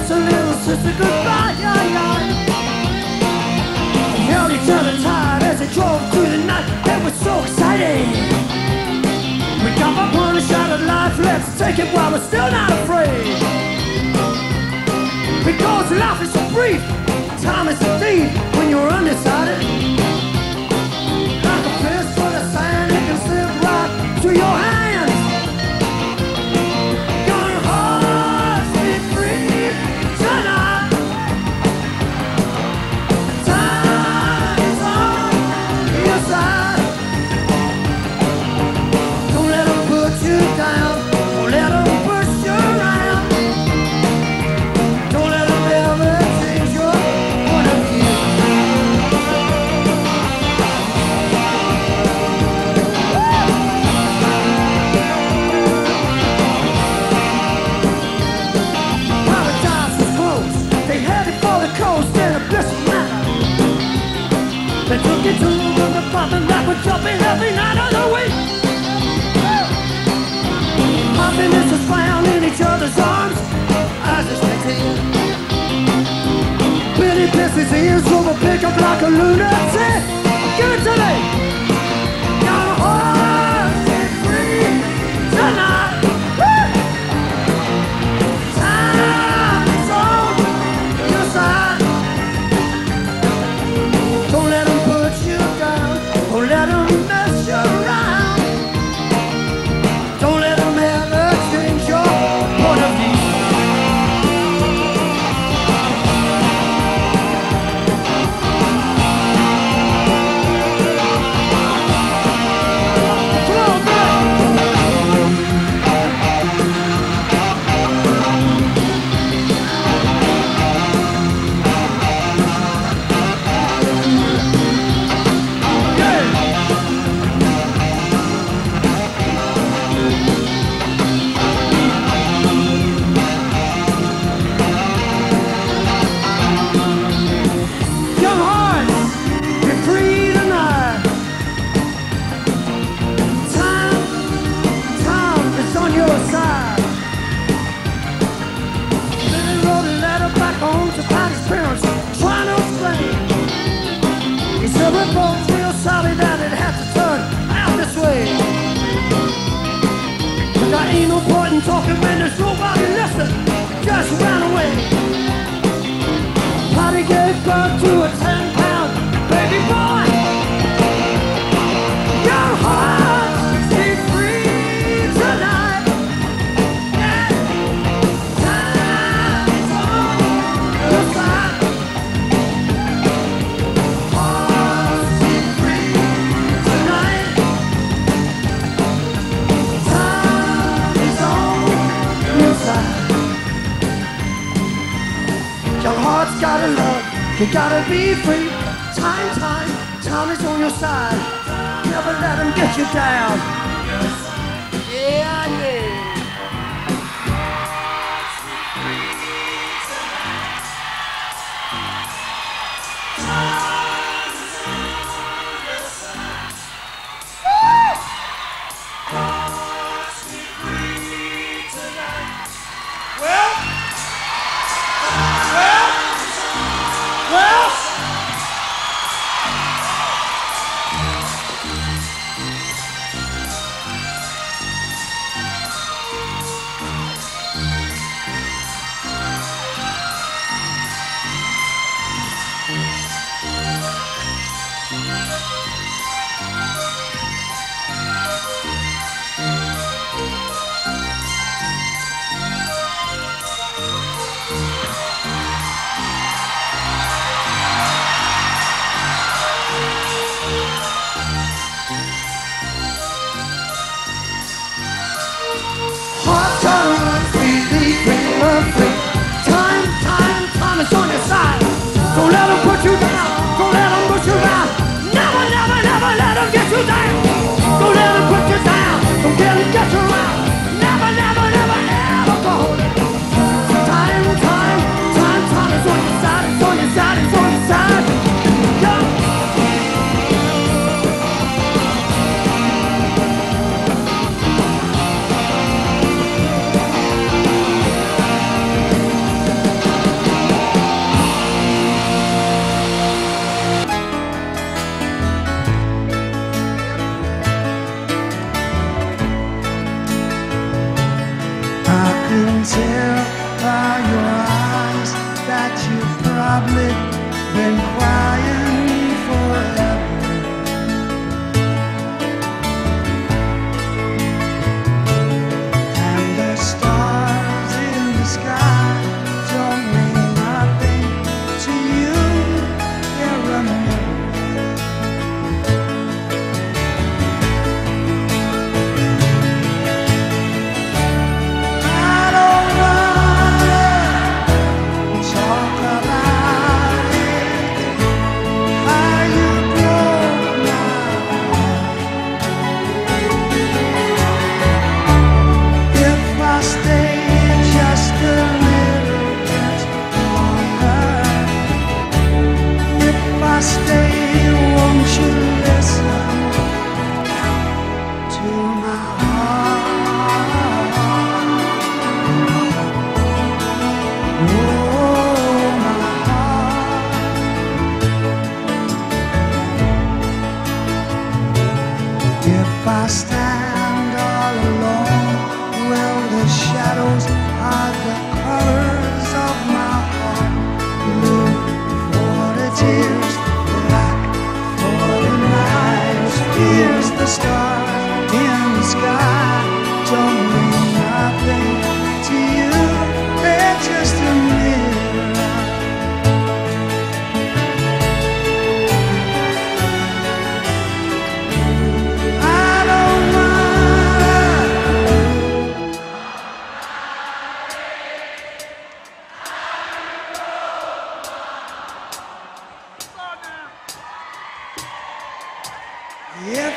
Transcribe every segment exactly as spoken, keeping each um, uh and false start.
kiss a little sister goodbye, yeah, yeah. Held each other tight as they drove through the night. It was so exciting. We got up one shot at life, let's take it while we're still not afraid. Because life is so brief, time is a thief when you're undecided. Like a fist full of sand, it can slip right through your hands. Your heart be free tonight. Time is on your side. Don't let them put you down. Don't let them push you around. Don't let them ever change your point of view. Paradise was closed. They headed for the coast in a blissful manner. They took it to the bottom that was jumping every night of the week. Happiness is found in each other's arms as it's maintained. Billy pisses ears over pickup like a lunatic. Give it to me. Your heart is free tonight. Woo! Time is on your side. Don't let them put you down. Don't let them mess you around. Don't let them ever change your point of view. Come on, young hearts, be free tonight. Time, time is on your side. Billy wrote a letter back home to Patty's parents, trying to explain. He said we're both real sorry that it had to turn out this way. But there ain't no point in talking when there's nobody listening. Just ran away. Patty gave birth to a ten pound baby boy. Your heart be free tonight. Yeah. Time is on your side. Heart be free tonight. Time is on your side. Young hearts gotta love, you gotta be free. Time, time, time is on your side. Never let them get you down. Yeah, yeah. Well, well, well. tell by your eyes that you've probably been crying forever. And the stars in the sky don't mean nothing to you. They're a memory. If I stand all alone, well, the shadows are the colors of my heart. Blue for the tears, black for the night. Here's the stars in the sky, don't mean nothing to you. They're just a mirror. Yep.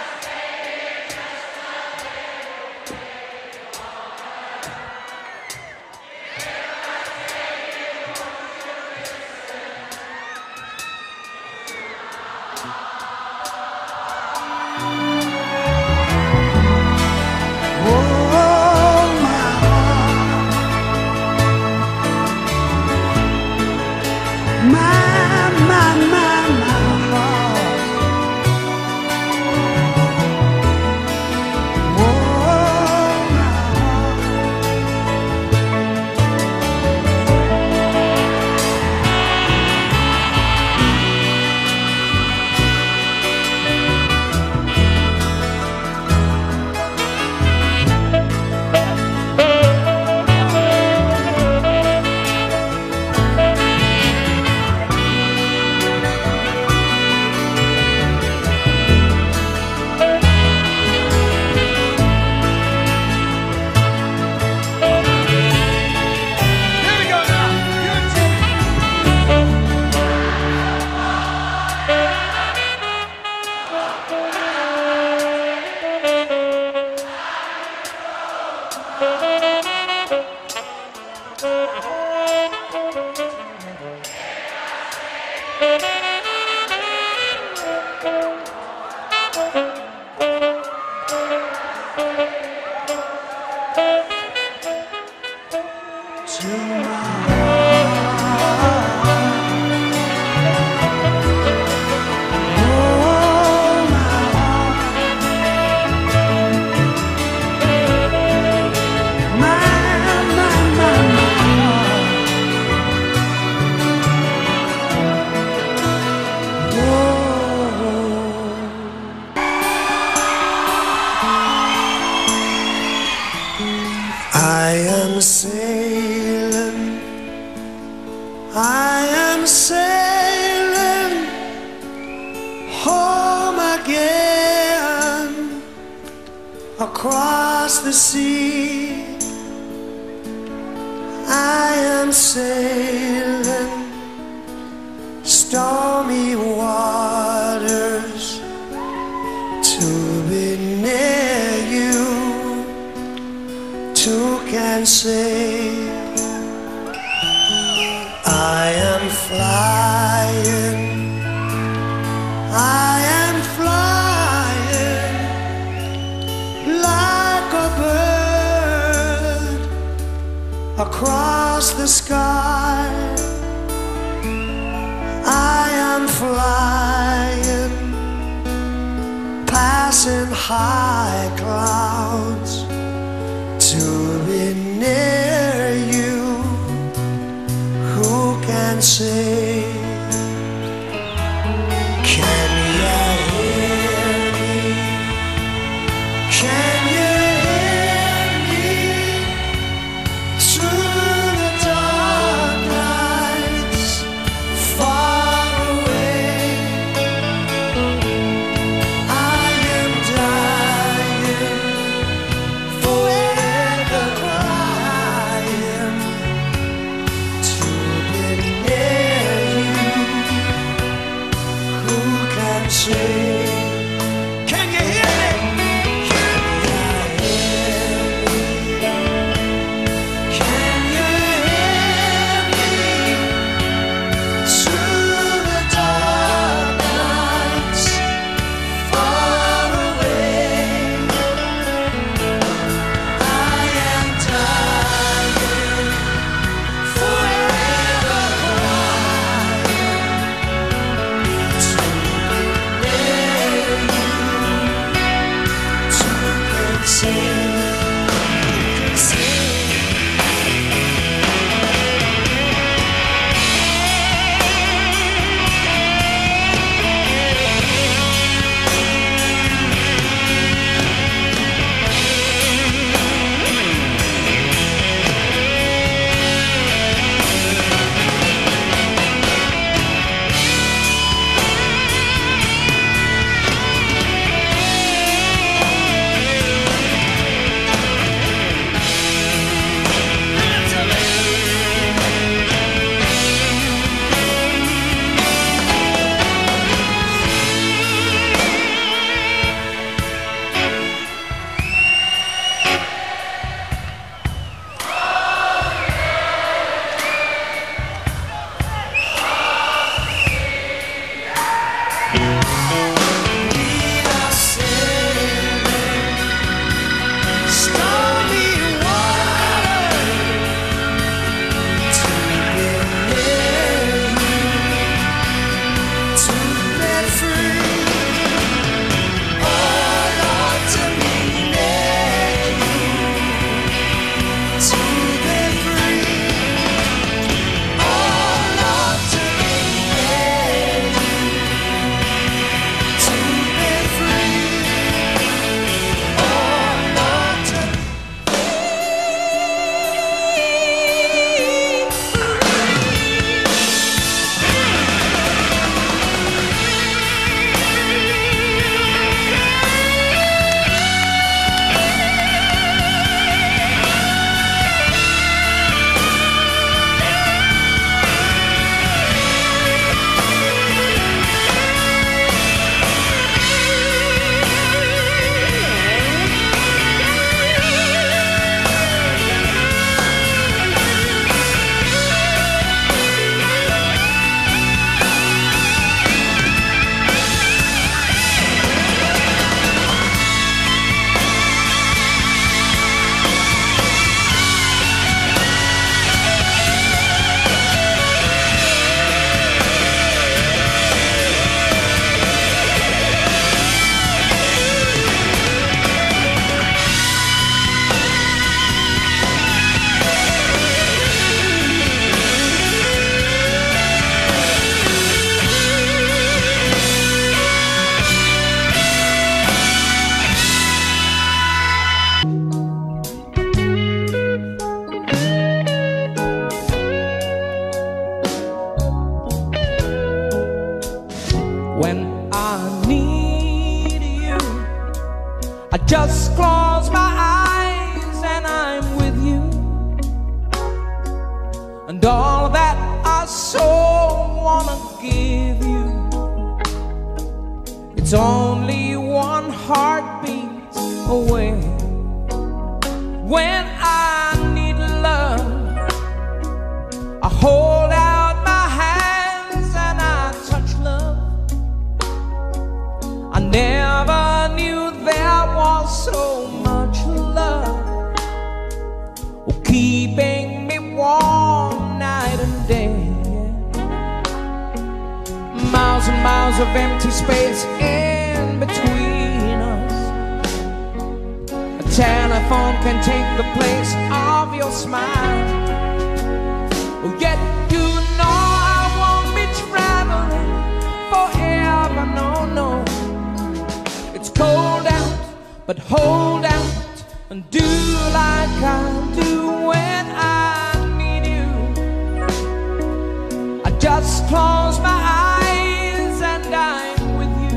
I am sailing, I am sailing home again across the sea. I am sailing stormy waters to be near you. Two can say I am flying, I am flying like a bird across the sky. I am flying passing high clouds to be near say, can you hear me? Can you hear me through the dark nights far away? I am dying, forever crying to be near you. Who can say? Can you hear me? When I need you, I just close my eyes and I'm with you. And all that I so wanna give you, it's only one heartbeat away. When I need love, I hold out my hands and I touch love. I never knew there was so much love, oh, keeping me warm night and day. Miles and miles of empty space in between us. A telephone can take the place of your smile. Oh, yet you know I but hold out and do like I do when I need you. I just close my eyes and I'm with you,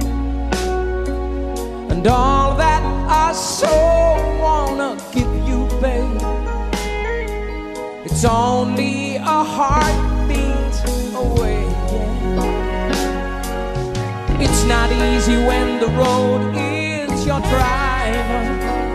and all that I so wanna give you, babe, it's only a heartbeat away. It's not easy when the road is your driver.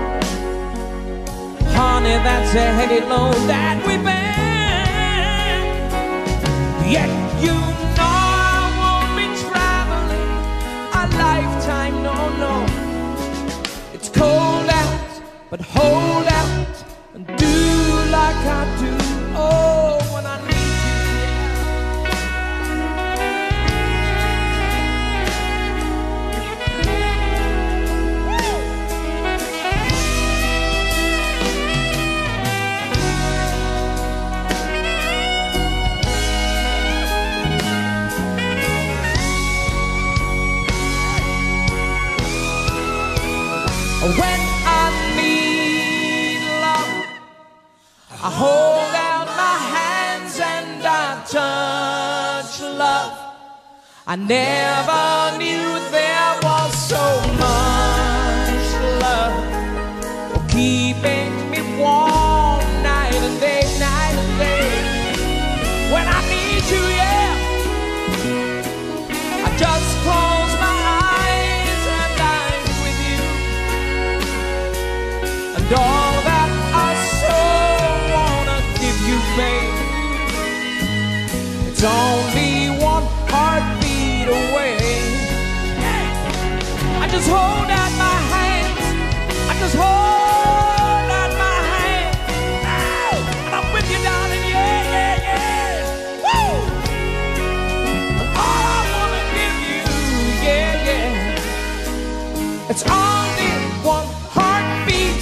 Honey, that's a heavy load that we bear. Yet you know I won't be traveling a lifetime, no, no. It's cold out, but hold out and do like I do. Oh, when I need when I need love, I hold out my hands and I touch love. I never knew there was so much love keeping me warm night and day, night and day. When I need you, yeah, I just close my eyes and I'm with you, and all that I so wanna give you, babe, it's only one heartbeat away. I just hold out my hands, I just hold out my hands, oh, and I'm with you, darling, yeah, yeah, yeah. Woo! And all I wanna give you, yeah, yeah, it's only one heartbeat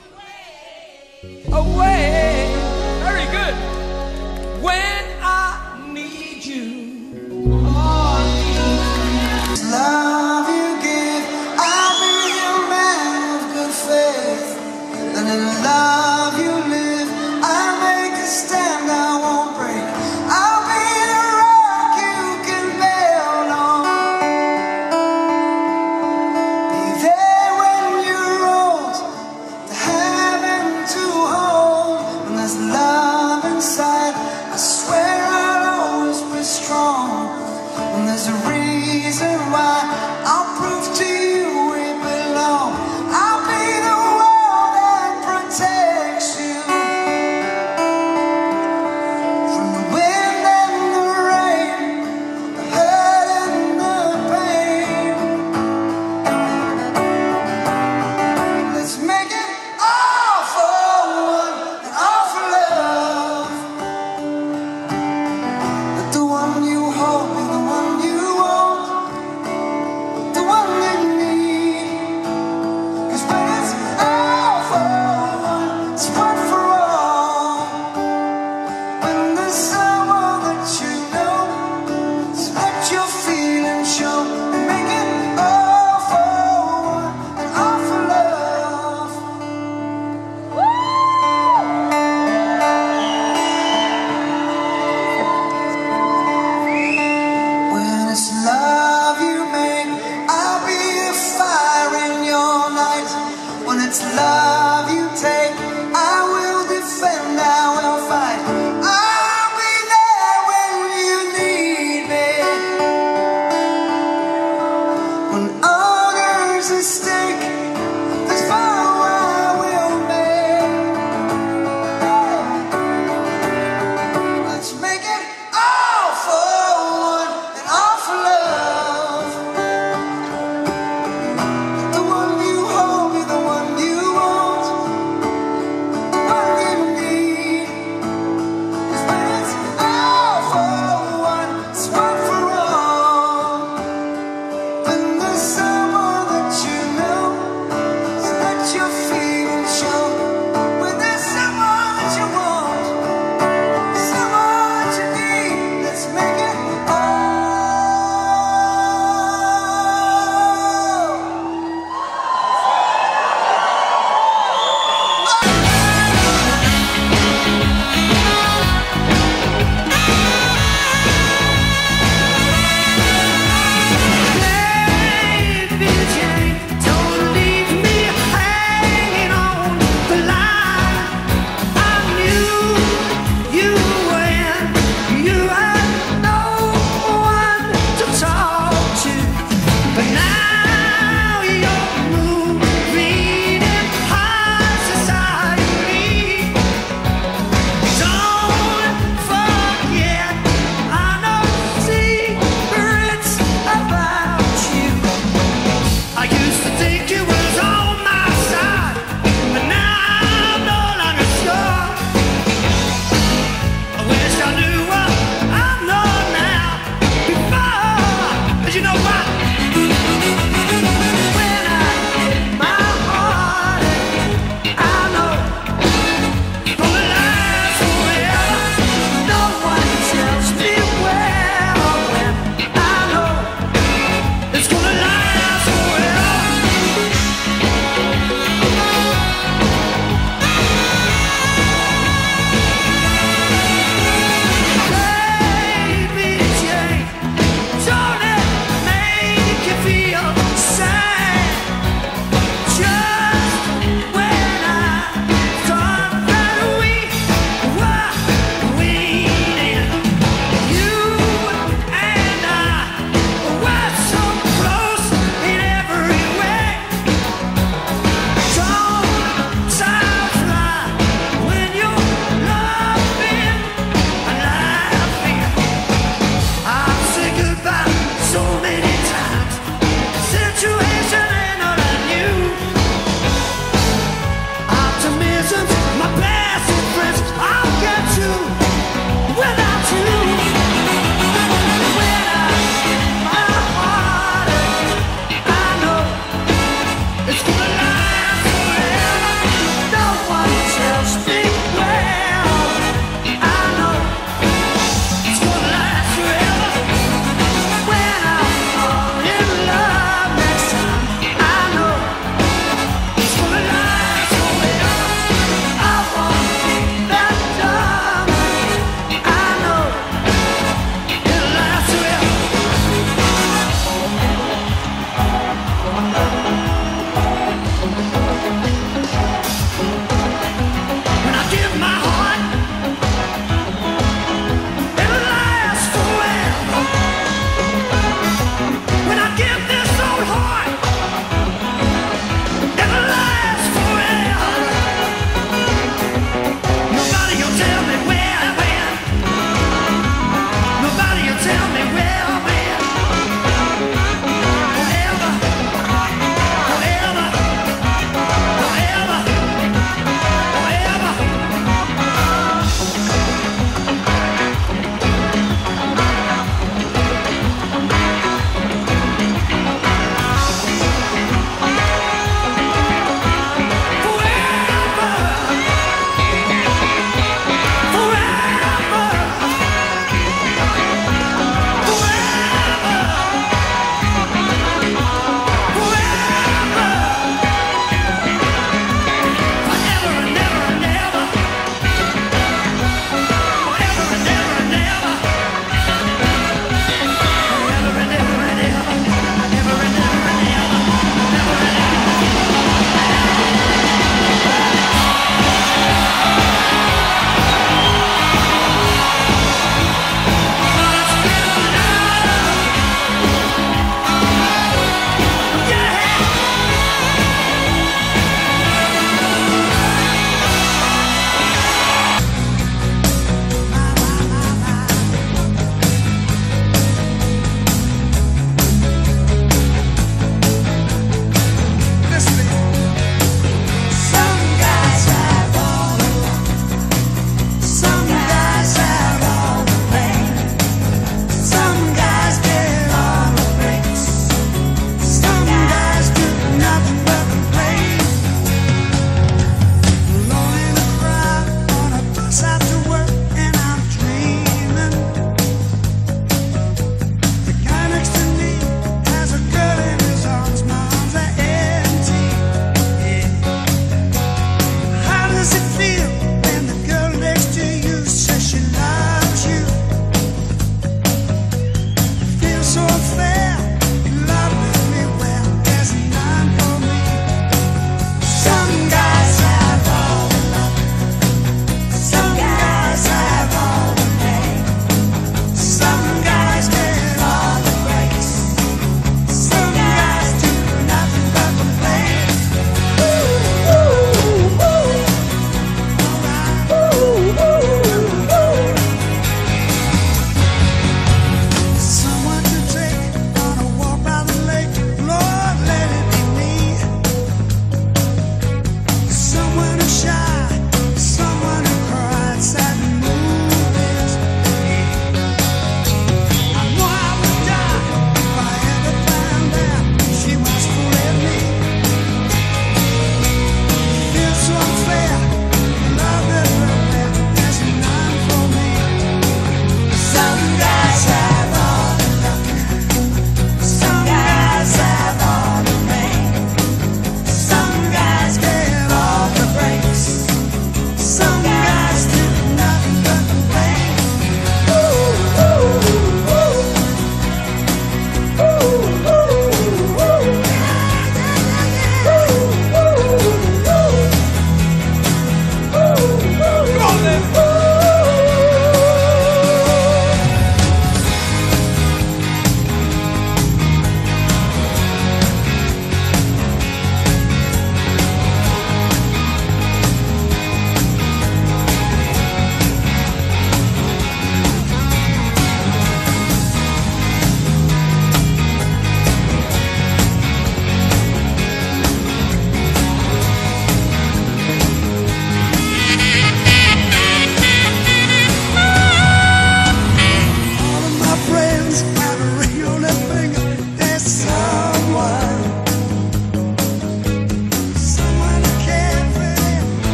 away. Very good. When I need you, oh, I need you. Love you give, I'll be your man of good faith. And in love you live, I'll make a stand, I won't break. I'll be the rock you can build on. Be there when you're old, to have and to hold. When there's love inside, I swear I'll always be strong. When there's a reason why, I'll prove to you we belong. I'll be the wall that protects you from the wind and the rain, the hurt and the pain. Let's make it all for one and all for love. Let the one you hold be the one you want, the one you need. 'Cause when it's all for one, it's one for all. When there's someone that you know, so let your feelings show. Make it all for one and all for love. When it's love you make, I'll be a fire in your night. When it's love you take, I will defend, I will fight. I'll be there when you need me. When honor's at stake, this vow I will make. Let's make it all for one and all for love. The one you hold be the one you want,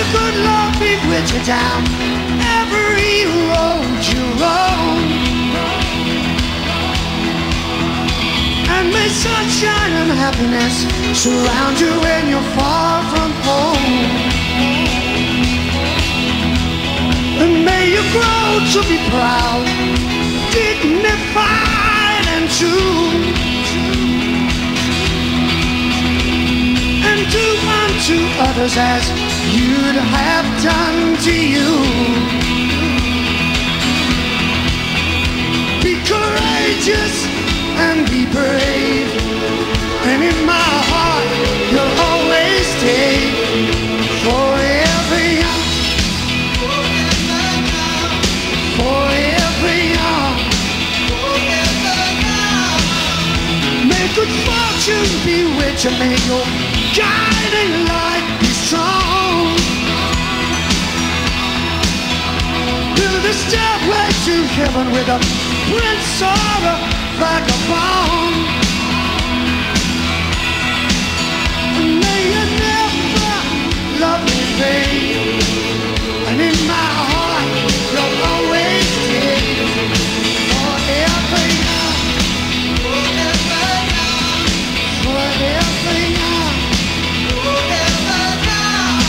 good love be with you down every road you roam. And may sunshine and happiness surround you when you're far from home. And may you grow to be proud, dignified and true, and do unto others as you'd have done to you. Be courageous and be brave, and in my heart you'll always stay forever young, forever young. May good fortune be with you, may your guiding light be strong. Build a stairway to heaven with a prince or a vagabond. And may you never love me, babe, and in my heart you'll always stay forever young, forever young, forever young, forever young,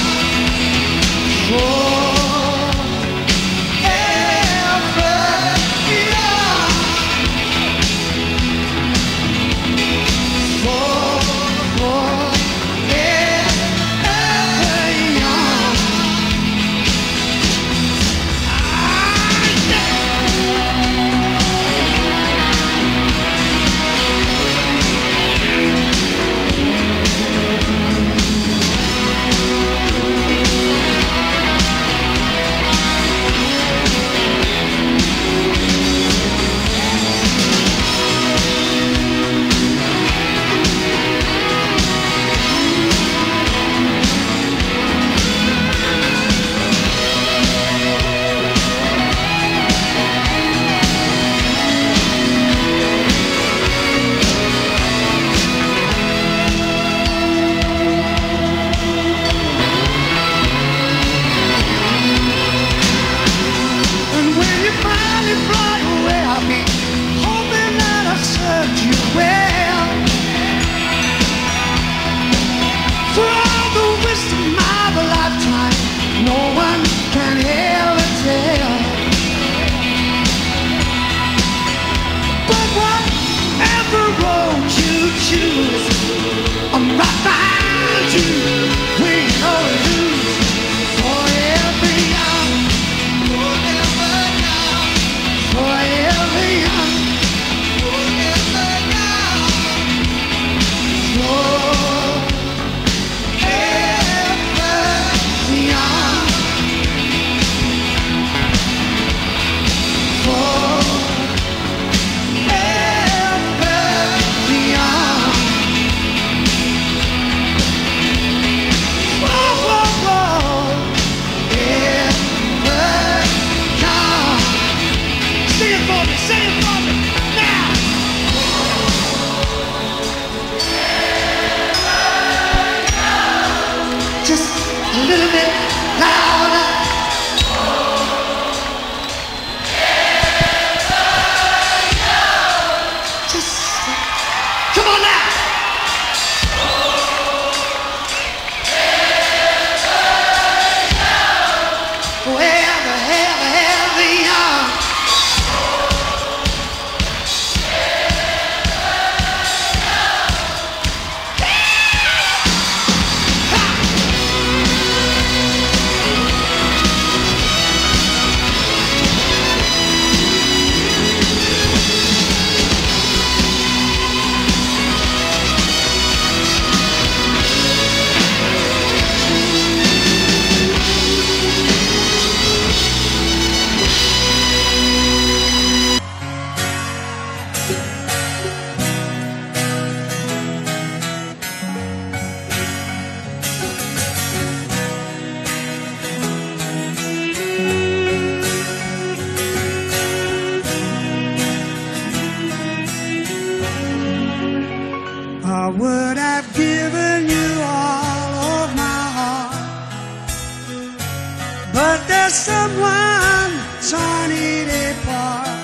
there's someone torn apart,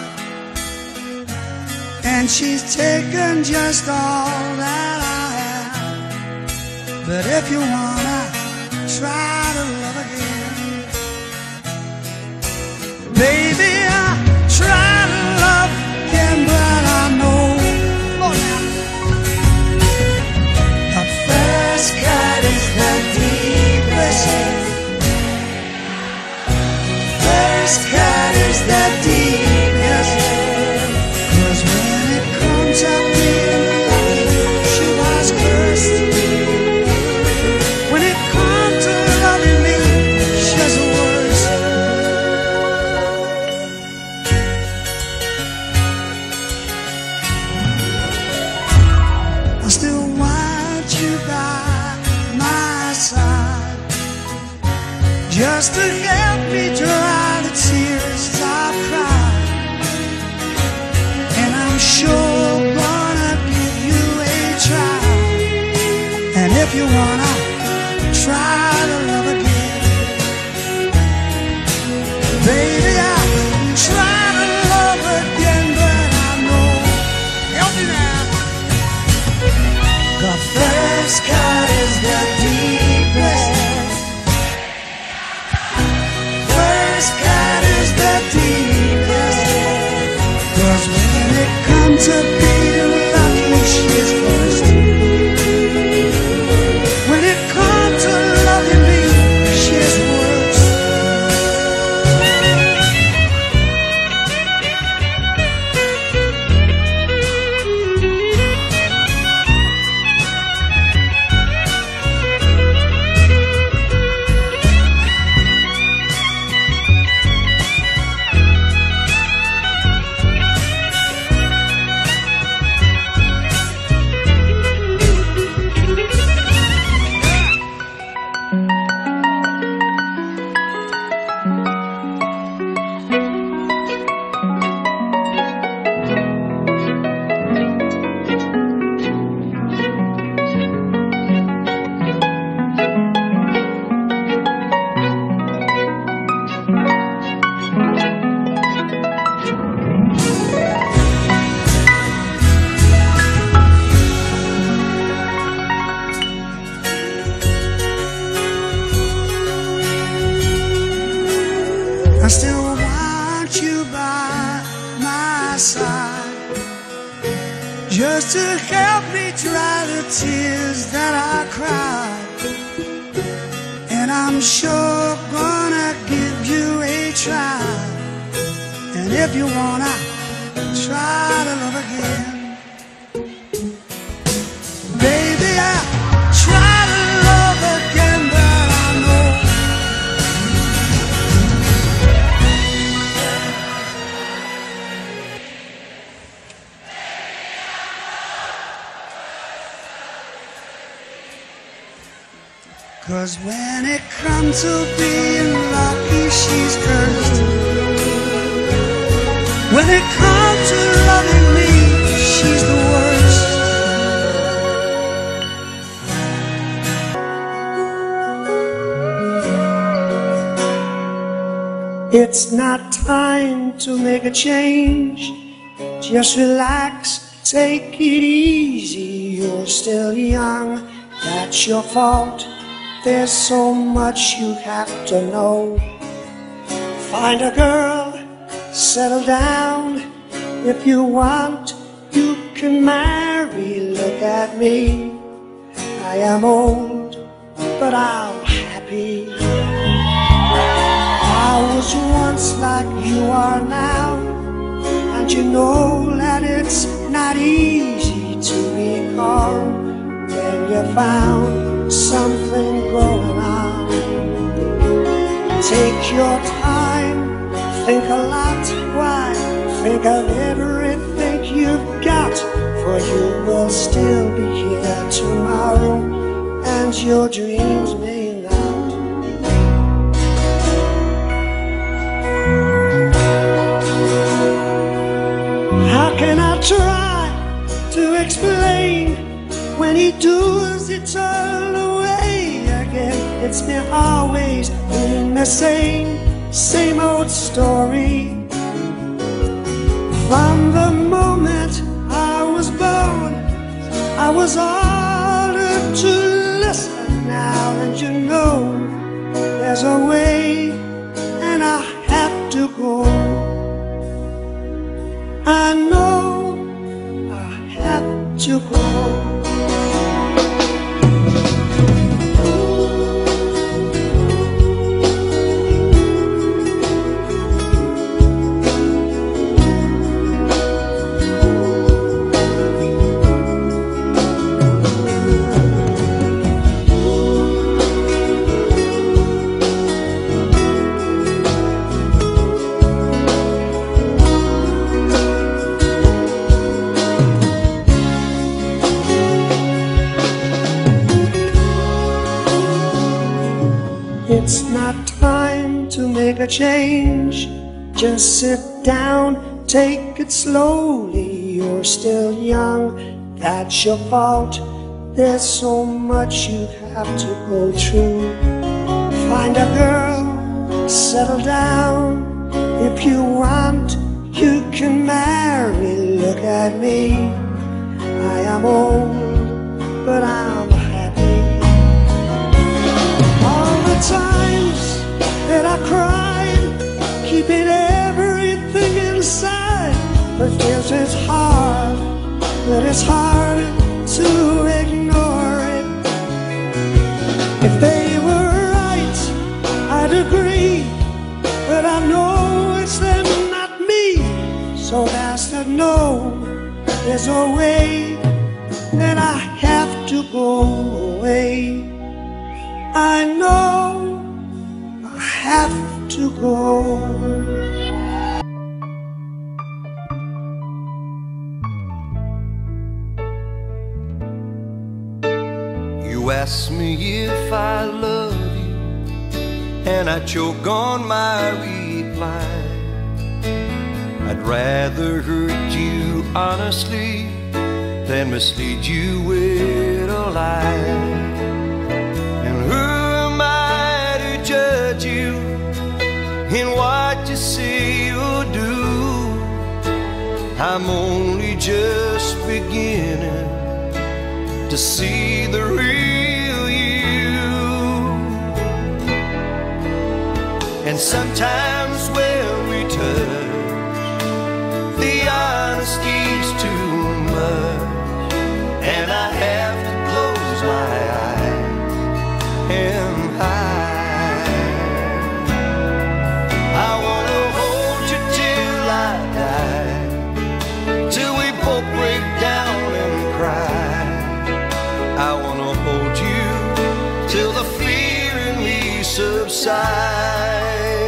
and she's taken just all that I have. But if you wanna try to love again, baby, I try to love again, but I know, oh, now, the first cut is the deepest. First cut is the deepest. 'Cause when it comes up being lucky, she was cursed. When it comes to loving me, she's the worst. I still want you by my side, just to help me dry the tears I've cried. And I'm sure gonna give you a try. And if you wanna try to love again, baby, I try to love again, but I know, help me now, the first cut is the deepest. First cut is the deepest. 'Cause when it comes to being lucky, she's first. When it comes to loving me, she's worse. I still want you by my side, just to help me dry the tears that I cried. And I'm sure gonna give you a try. And if you wanna try to love again, baby, I try to love again, but I know, Cause when it comes to being lucky, she's cursed. When it comes to loving me, she's the worst. It's not time to make a change. Just relax, take it easy. You're still young, that's your fault. There's so much you have to know. Find a girl, settle down. If you want, you can marry. Look at me, I am old, but I'm happy. I was once like you are now, and you know that it's not easy to recall when you found something going on. Take your time, think a lot, why? Think of everything you've got, for you will still be here tomorrow, and your dreams may not. How can I try to explain when he does it turn away again? It's me always doing the same, same old story. From the moment I was born, I was ordered to listen. Now that you know there's a way, and I have to go. I know I have to go. It's not time to make a change. Just sit down, take it slowly. You're still young, that's your fault. There's so much you have to go through. Find a girl, settle down. If you want, you can marry. Look at me, I am old, but I'm happy. All the times that I cried, keeping everything inside, but yes, it's hard, but it's hard to ignore it. If they were right, I'd agree, but I know it's them, not me. So that's to know there's a way that I have to go away. I know I have to go. You ask me if I love you, and I choke on my reply. I'd rather hurt you honestly than mislead you with a lie. And who am I to judge you in what you say or do? I'm only just beginning to see the real you. And sometimes when we touch, the honesty's too much, and I have to close my eyes and hide. I wanna hold you till I die, till we both break down and cry. I wanna hold you till the fear in me subsides.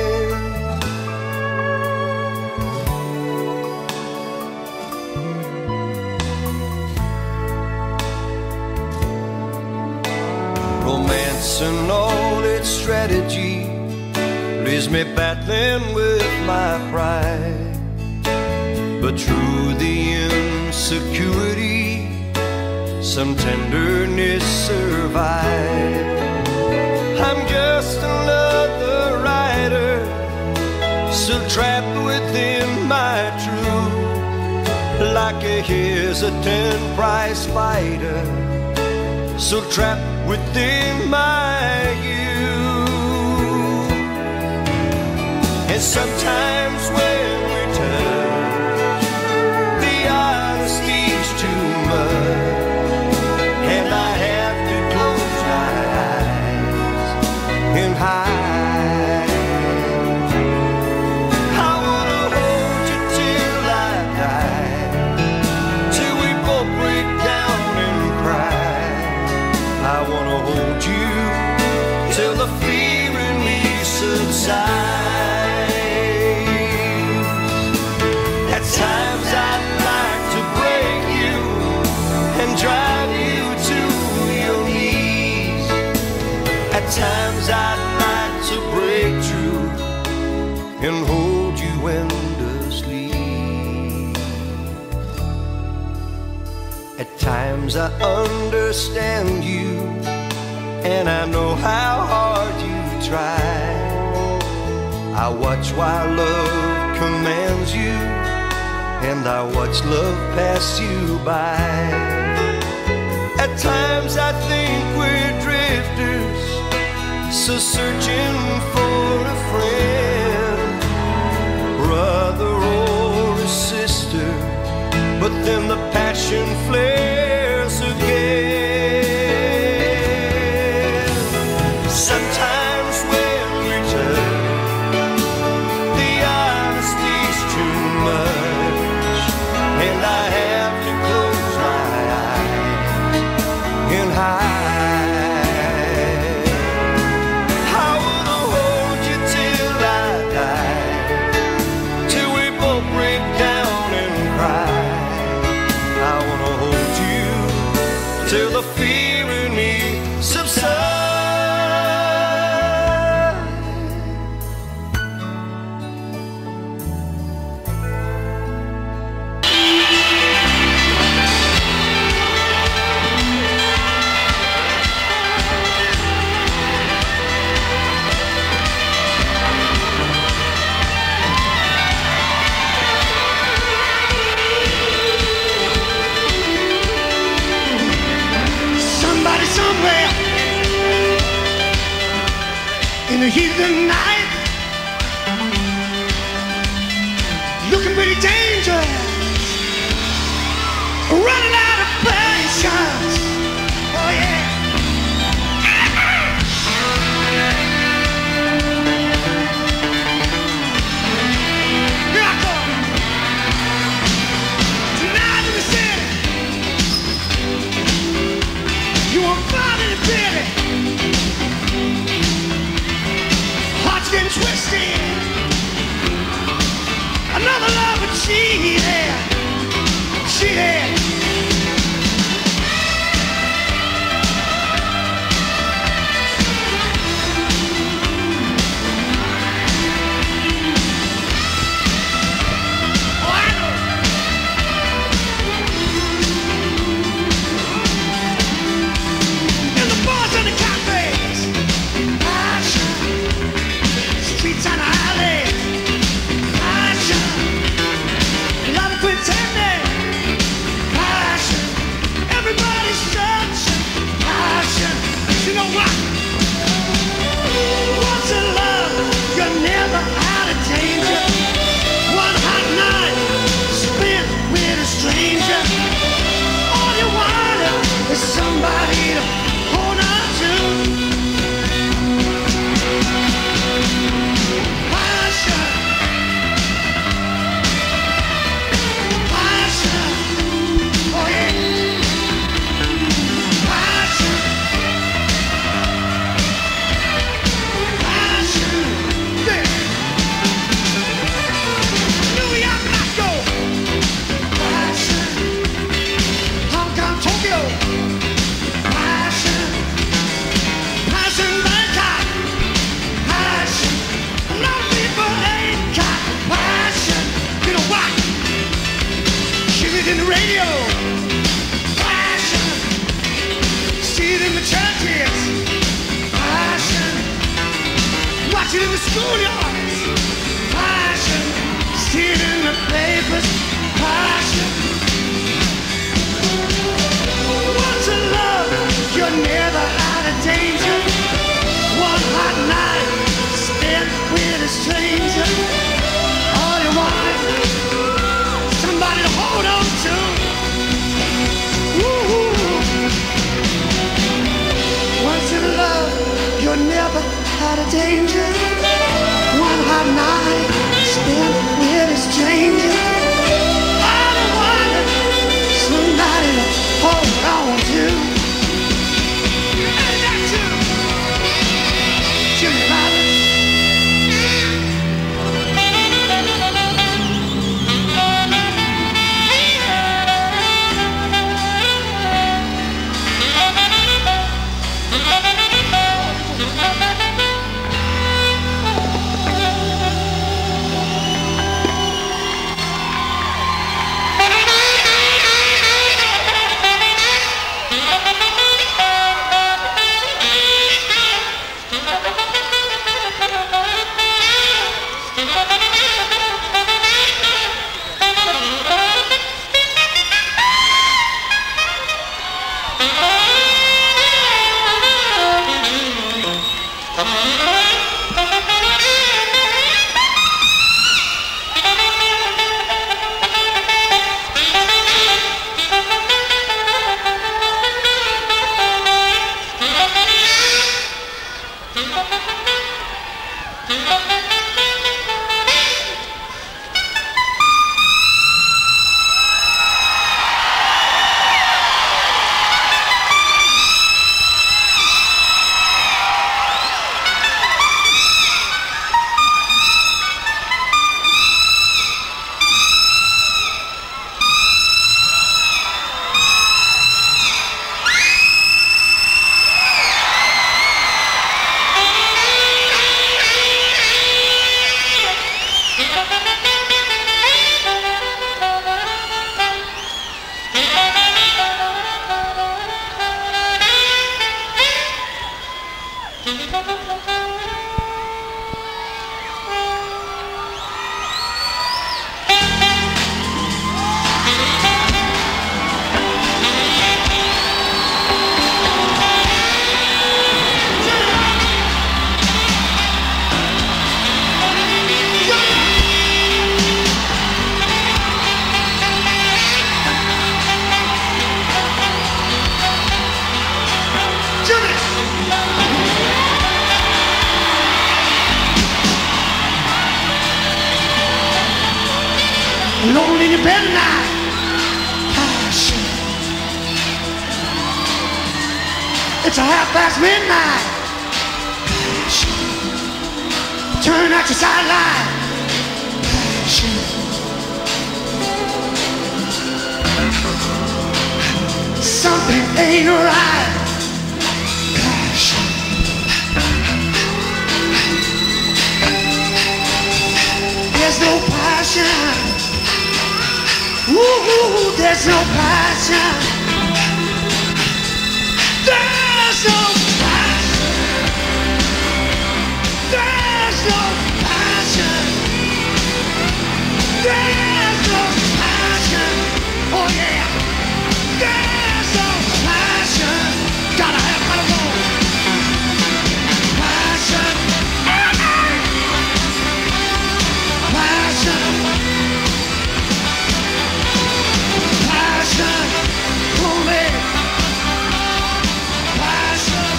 Romance and all its strategy leaves me battling with my pride. But through the insecurity, some tenderness survives. I'm just another rider, still trapped within my truth, like a hesitant prize fighter, so trapped within my youth. And sometimes when we touch, the honesty's too much, and I have to close my eyes and hide. I wanna hold you till I die, till we both break down and cry. I wanna hold you till the fear in me subsides. At times I'd like to break you and drive you to your knees. At times I'd like to break through and hold you endlessly. At times I understand you, and I know how hard you try. I watch while love commands you, and I watch love pass you by. At times I think we're drifters, so searching for a friend, brother or a sister, but then the passion flares again. Sometimes when we touch, the honesty's too much, and I have to close my eyes and hide. I wanna hold you till I die, till we both break down and cry. I wanna hold you till the fear in me subsides. Somewhere in the heat of the night, looking pretty dangerous, running out of patience. Oh yeah. Here I come. Tonight in the city, you won't find any pity. Heart's getting twisted. Another lover cheated, cheated. Oh, I know. In the bars and the cafes, passion. Streets and alleys, passion. A lot of pretending, passion. Everybody's searching, passion. You know what? Once in love, you're never out of danger. One hot night spent with a stranger. All you wanted is somebody to hold on to. Passion, passion, oh yeah. Passion, passion, yeah. New York, Moscow, passion. Hong Kong, Tokyo, passion. Passion, Bangkok, passion. A lot of people ain't got passion. You know what? Hear it in the radio, passion. See it in the churches, passion. Watch it in the schoolyards, passion. See it in the papers, passion. Once in love, you're never out of danger. One hot night spent with a stranger. All you want, somebody to hold on to. Ooh. Once in love, you're never out of danger. One hot night spent with a stranger. All you want, somebody to hold on to. And that too, Jimmy Rollins. Alone in your bed at night, passion. It's a half past midnight, passion. Turn out your sidelight, passion. Something ain't right, passion. There's no passion. Ooh, there's no passion. There's no passion. There's no passion. There's no passion. Oh yeah. There's no passion. Gotta have gotta go. Passion. Passion. Passion, holy passion,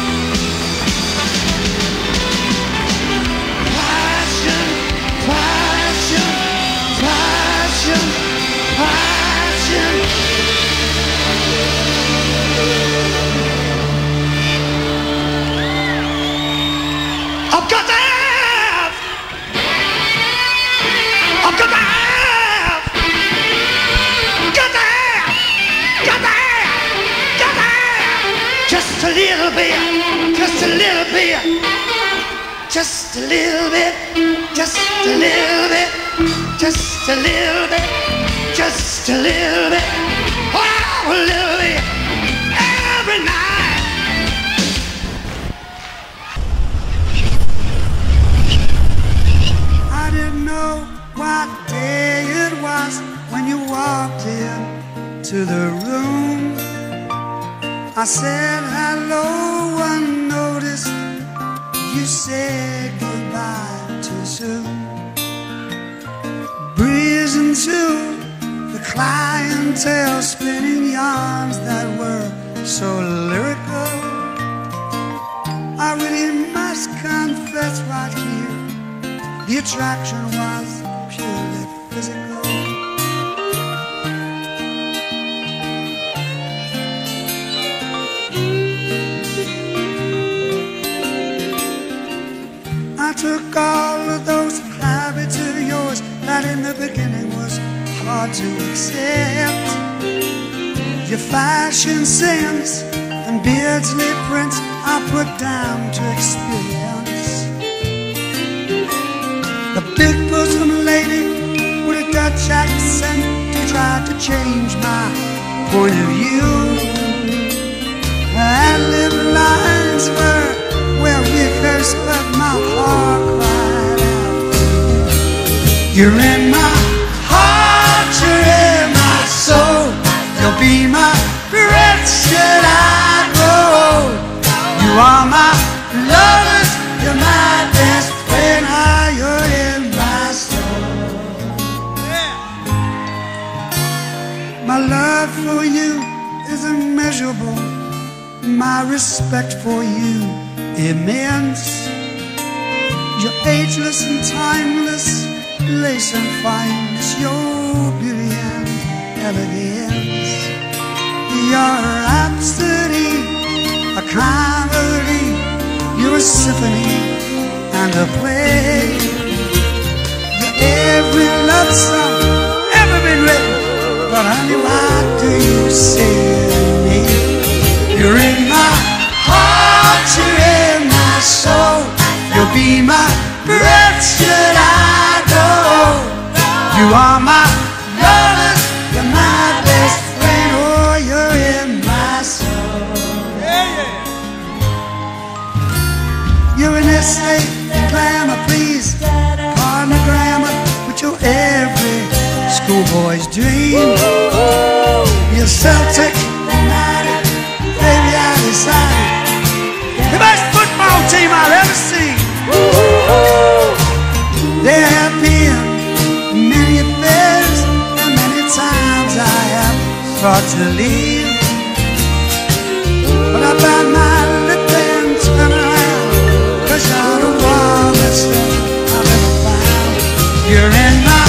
passion, passion, passion, passion. I've got to have, I've got to have. Just a little bit, just a little bit, just a little bit, just a little bit, just a little bit, just a little bit, oh, a little bit, every night. I didn't know what day it was when you walked in to the room. I said hello unnoticed. You said goodbye too soon. Breezing to the clientele, spinning yarns that were so lyrical. I really must confess right here, the attraction was purely physical. I took all of those habits of yours that in the beginning was hard to accept. Your fashion sense and Beardsley prints I put down to experience. The big bosom lady with a Dutch accent who tried to change my point of view. Ad-lib lines were well rehearsed, but my heart cried out. You're in my heart, you're in my soul. You'll be my wretched I grow. You are my lover's for you is immeasurable, my respect for you immense. You're ageless and timeless, lace and fineness, your beauty and elegance. You're a rhapsody, a comedy, you're a symphony and a play. You're every love song ever been written, but honey, why do you say me? You're in my heart, you're in my soul. You'll be my breath should I go. You are my lover, you're my best friend. Oh, you're in my soul. Yeah, yeah. You're an essay in glamour, please pardon the grammar, but you're every schoolboy's dream. You're Celtic, United, baby, I decided the best football team I've ever seen. There have been many affairs, and many times I have thought to leave, but I bite my lip and turn around, 'cause you're the warmest thing I've ever found. You're in my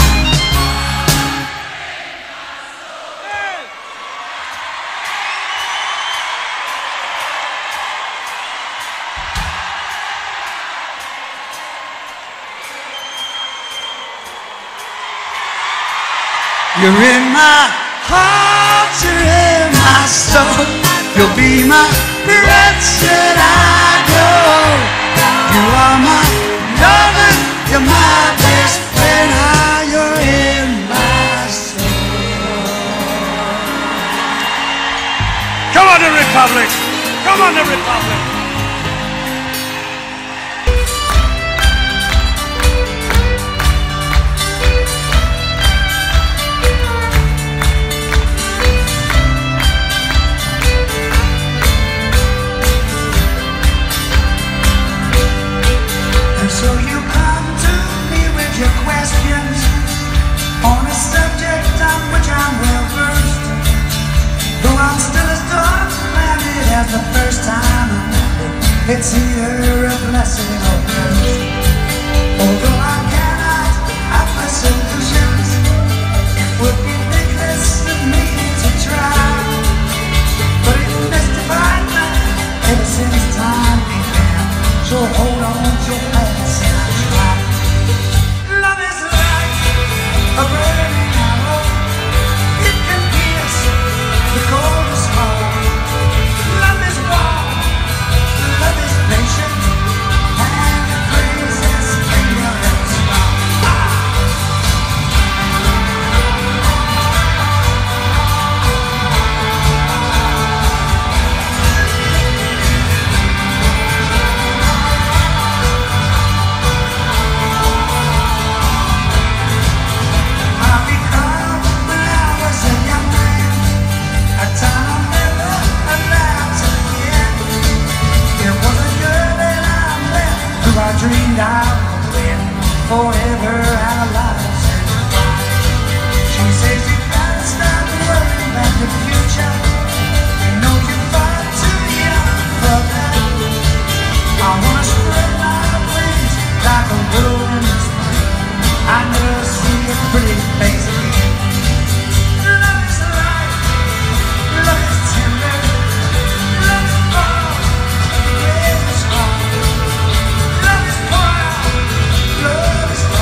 You're in my heart, you're in my soul. You'll be my breath should I go. You are my lover, you're my best friend. Ah, you're in my soul. Come on, the Republic. Come on, the Republic. So you come to me with your questions on a subject on which I'm well versed. Though I'm still as dark-minded as the first time I met it, it's either a blessing or curse. Although I cannot offer solutions, it would be ridiculous of me to try. But it mystified me ever since time began. So hold on to your hands and I'll try. Love is like a burning arrow. It can pierce the coldest heart. Love is warm, love is patient, and the craziest thing you've ever found. I dreamed I would win forever our lives intertwined. She says you gotta stop worrying about the future. You know you're far too young for that. I wanna spread my wings like a willow in the spring. I never see a pretty face again. Love is light, love is tender, love is bold, love is hard. Love is wild, love is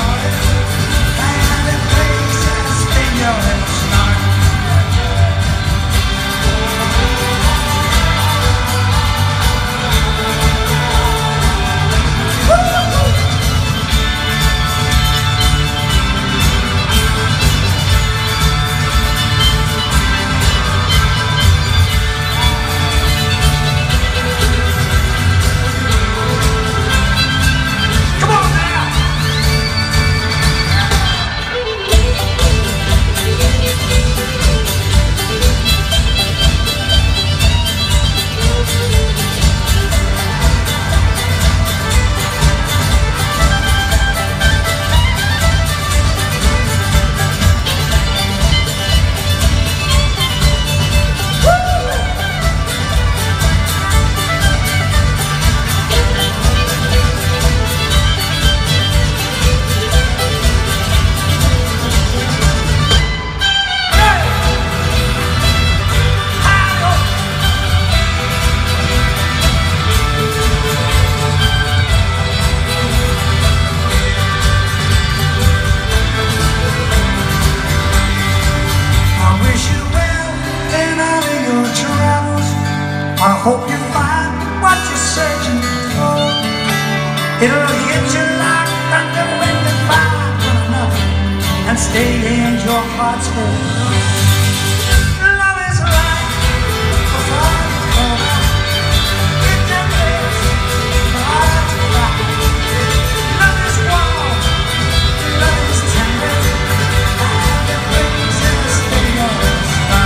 It'll hit you like thunder when you find one another and stay in your heart's home. Love is like a fire. It never is hard to find. Love is warm, love is tender, and it brings in the state of the sky.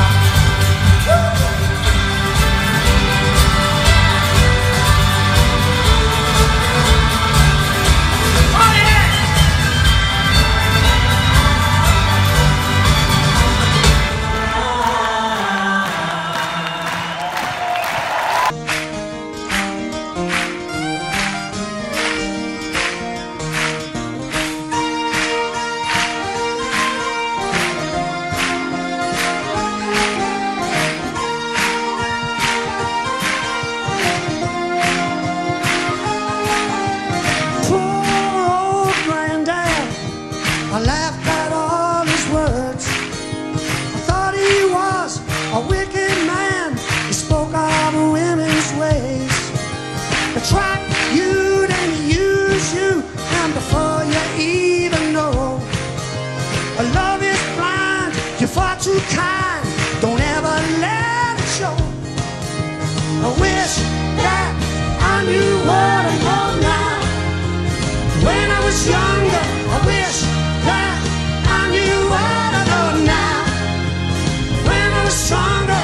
I laughed at all his words. I thought he was a wicked man. He spoke of women's ways. They track you, then use you, and before you even know, love is blind, you're far too kind. Don't ever let it show. I wish that I knew what I know now. When I was younger, I wish that I knew what I know now. When I was stronger,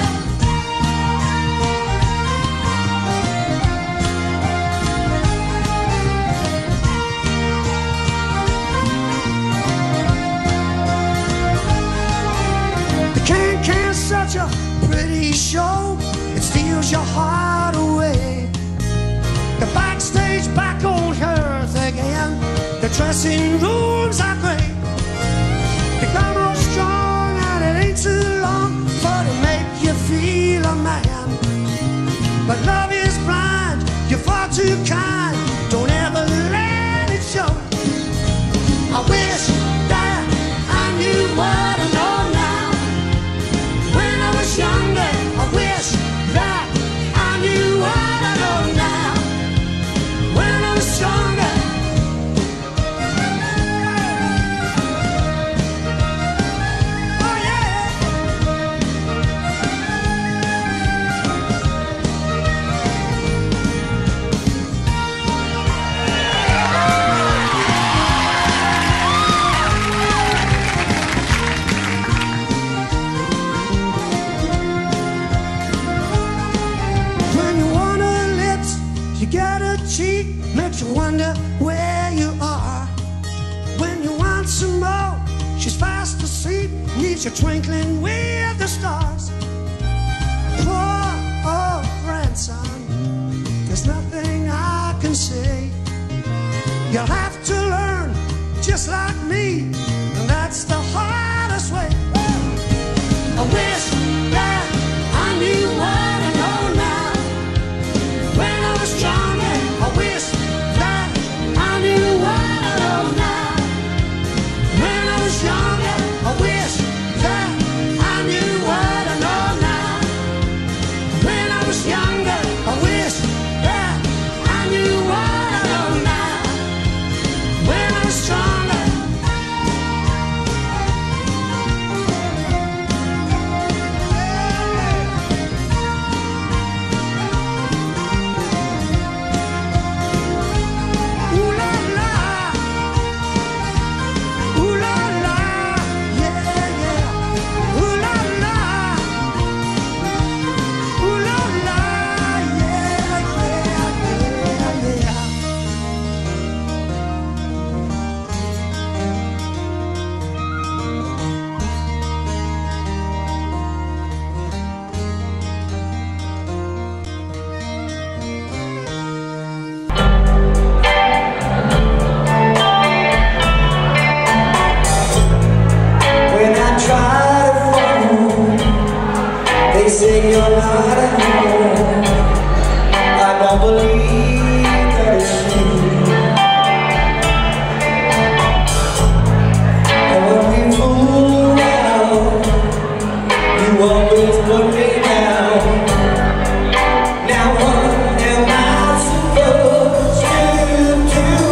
the can-can's such a pretty show. It steals your heart away. The backstage back on earth again. The dressing rooms are great. They got more strong and it ain't too long for to make you feel a man. But love is blind, you're far too kind. Don't ever let it show. I wish that I knew what I know now. When I was younger, I wish that I knew what I know now. When I was stronger, cheek makes you wonder where you are. When you want some more, she's fast asleep, needs you twinkling with the stars. Poor old grandson, there's nothing I can say. You'll have to learn just like me, and that's the hardest way. I wish that I knew what I know now. When I was stronger, I wish that I knew what I know now. When I was younger, I wish that I knew what I know now. When I was younger, I wish that I knew what I know now. When I was stronger, say you're not at home. I don't believe that it's true. And when we fool around, you always put me down. Now what am I supposed to do?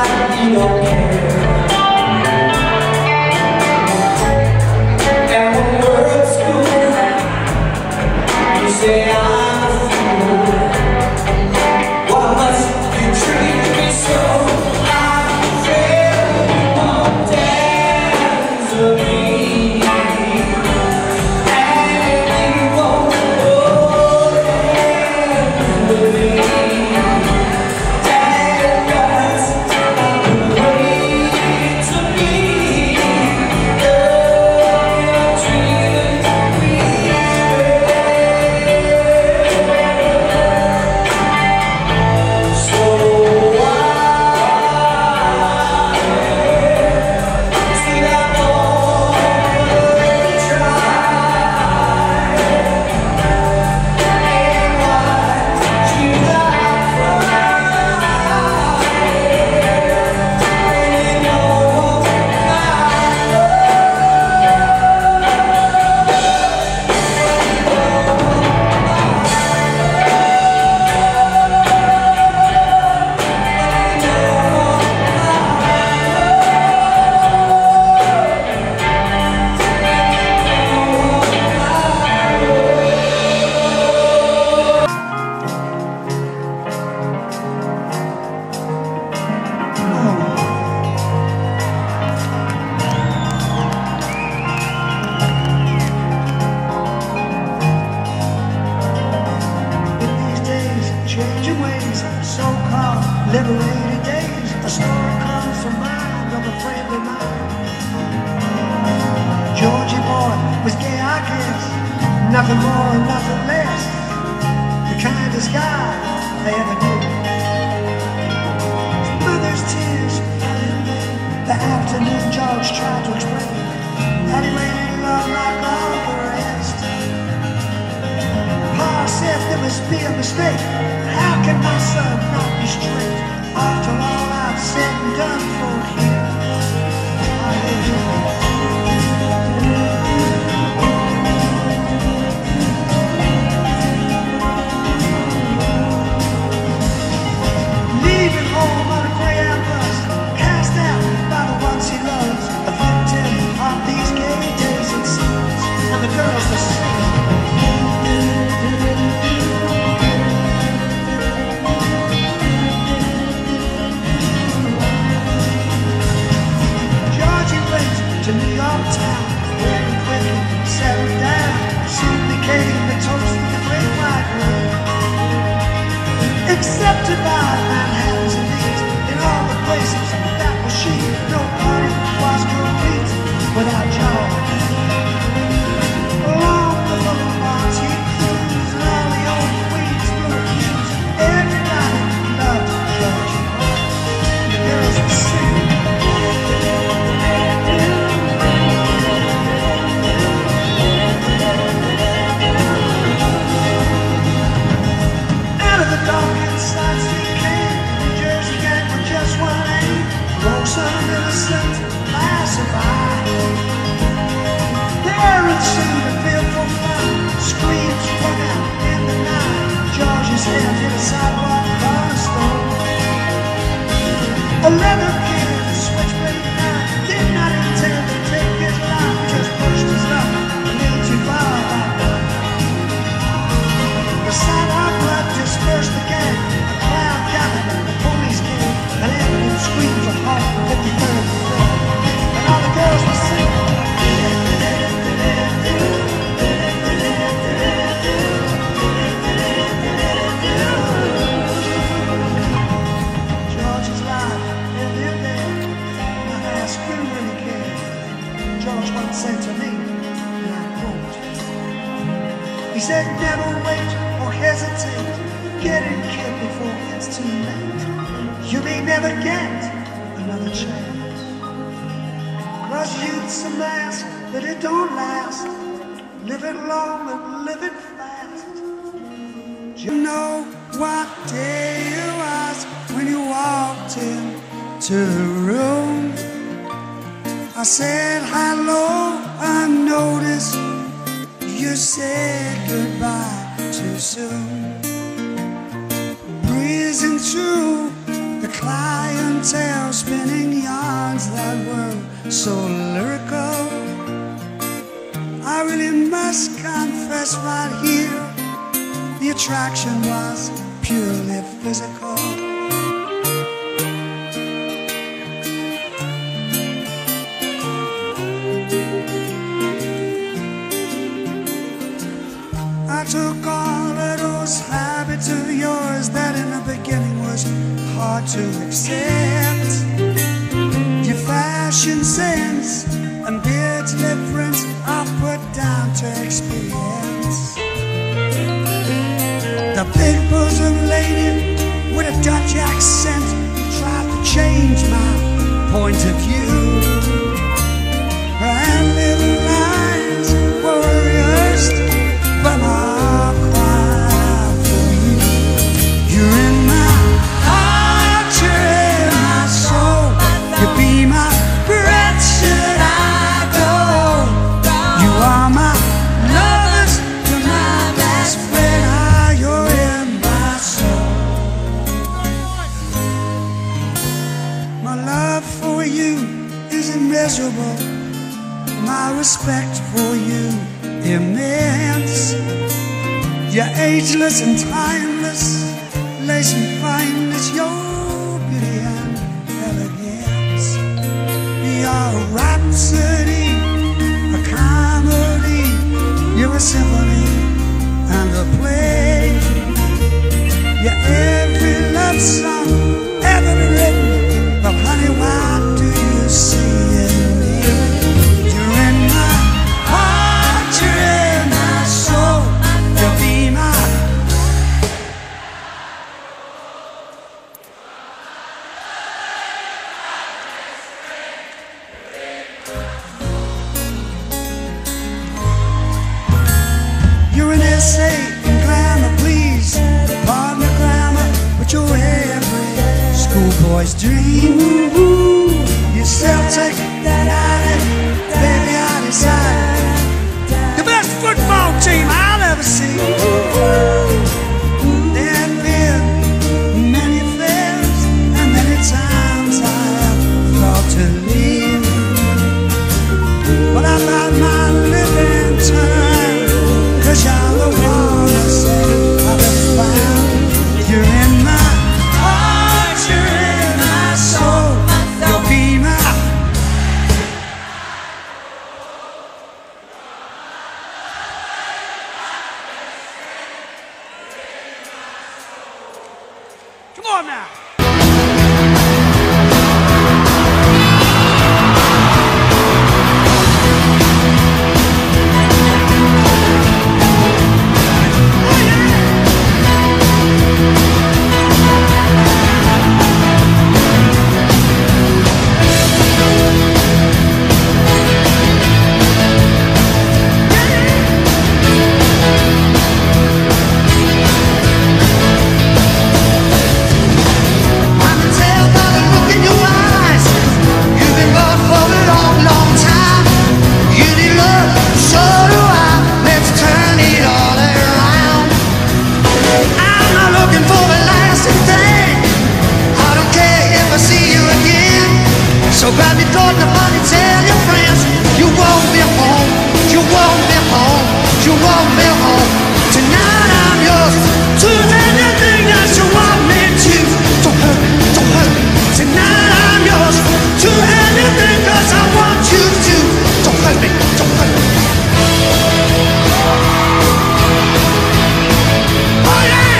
like you don't care. And when words school, you say I'm a fool. Why must you treat me so? I'm afraid you won't dance with me. Liberated days, a story comes to mind of a friend of mine. Georgie boy was gay, I guess, nothing more, nothing less, the kindest guy I ever knew. His mother's tears fell in vain. The afternoon George tried to explain that he made love like all the rest. Pa said there must be a mistake. How can my son not be straight? After all I've said and done for him, I hate him. Leaving home on a Greyhound bus, cast out by the ones he loves, a victim of these gay days and scenes, and the girls are singing. To New York town, where he quickly settled down, soon became the toast of the great white room. Accepted by Manhattan's elite, in all the places that was she, nobody was complete without George. Along the boulevards he cruised, and all the old queens blew accused. Everybody loved George. The girls were singing. The dark inside Street came, New Jersey gang with just one aim, broke some innocent passerby. There ensued a fearful fight, screams rung out in the night. George's head hit a sidewalk cornerstone. A leather kid with a switchblade knife did not intend to take his life, just pushed his luck a little too far that night. Beside our blood dispersed the gang, a crowd gathered, the police came, and everyone screamed for help, fifty-third and third, and all the girls were singing. George's life ended there, and I asked him when he cared. George once said to me, and I quote, he said, never wait or hesitate, get it killed before it's too late. You may never get another chance, 'cause youth's a mask, but it don't last. Live it long and live it fast. You know what day it was when you walked into the room. I said hello, I noticed you said goodbye too soon. Breezing through the clientele spinning yarns that were so lyrical. I really must confess right here, the attraction was purely physical. I took all of those habits of yours that in the beginning was hard to accept. Your fashion sense and beard's difference I put down to experience. The big bosom lady with a Dutch accent tried to change my point of view. Her little lines were rehearsed, but my cry for you. You're in my heart, you're in my soul. You be my breath should I go. You are my lovers, you're my best friend. Ah, you're in my soul. My love for you is immeasurable. My respect for you immense. You're ageless and timeless, lace and fineness, your beauty and elegance. You're a rhapsody, a comedy, you're a symphony and a play. You're every love song ever written, but honey, what do you see in me? You're in my heart, you're in my soul. You'll be my You're an essay in glamour, please pardon the grammar, but you're every schoolboy's dream. You Celtic, that I, baby, I decide the best football team I'll ever see. There have been many affairs and many times I have thought to leave, but I found my living time, 'cause you're the one I say I've ever found. You're in my heart, you're in my soul. You'll be my Come on now. So grab your daughter, money, tell your friends you won't be home, you won't be home, you won't be home. Tonight I'm yours, do anything that you want me to. Don't hurt me, don't hurt me. Tonight I'm yours, do anything 'cause I want you to. Don't hurt me, don't hurt me. Oh yeah!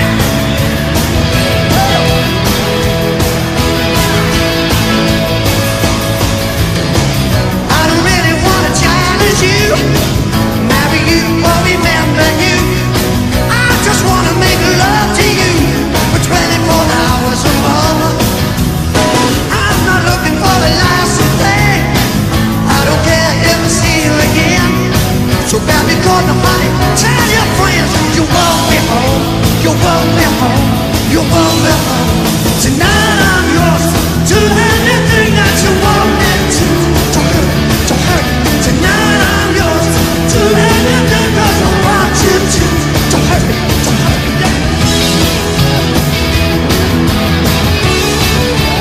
So grab your coat and money, tell your friends you won't be home, you won't be home, you won't be home. Tonight I'm yours, do anything that you want me to. Don't hurt, don't hurt. Tonight I'm yours, do anything 'cause I want you to. Don't hurt me, don't hurt me. Yeah.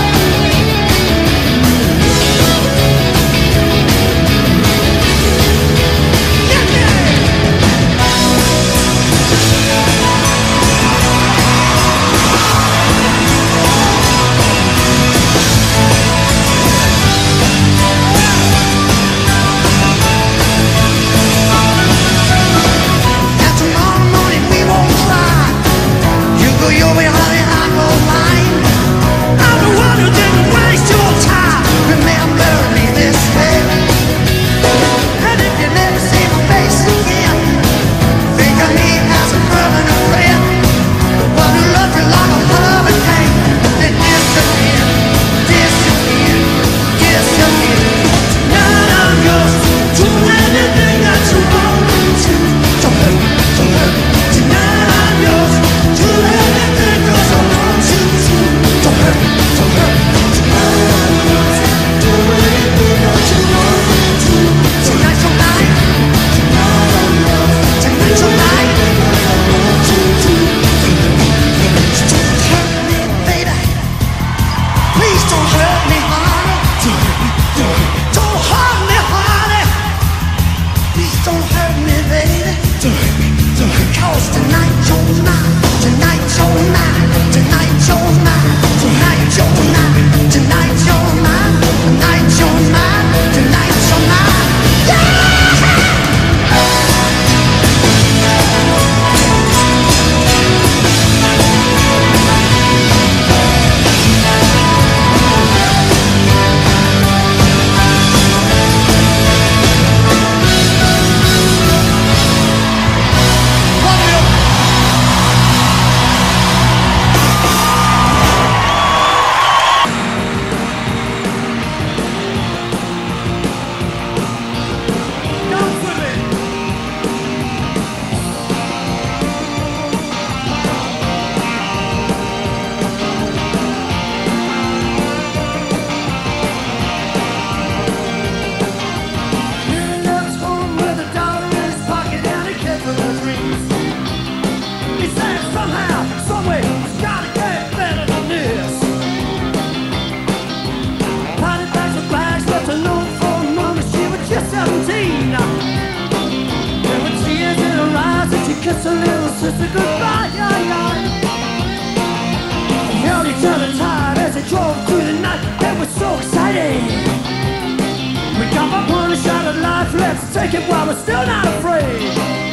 kiss her goodbye, yeah, yeah. Held each other tight as they drove through the night. It was so exciting. We got up on a shot of life. Let's take it while we're still not afraid.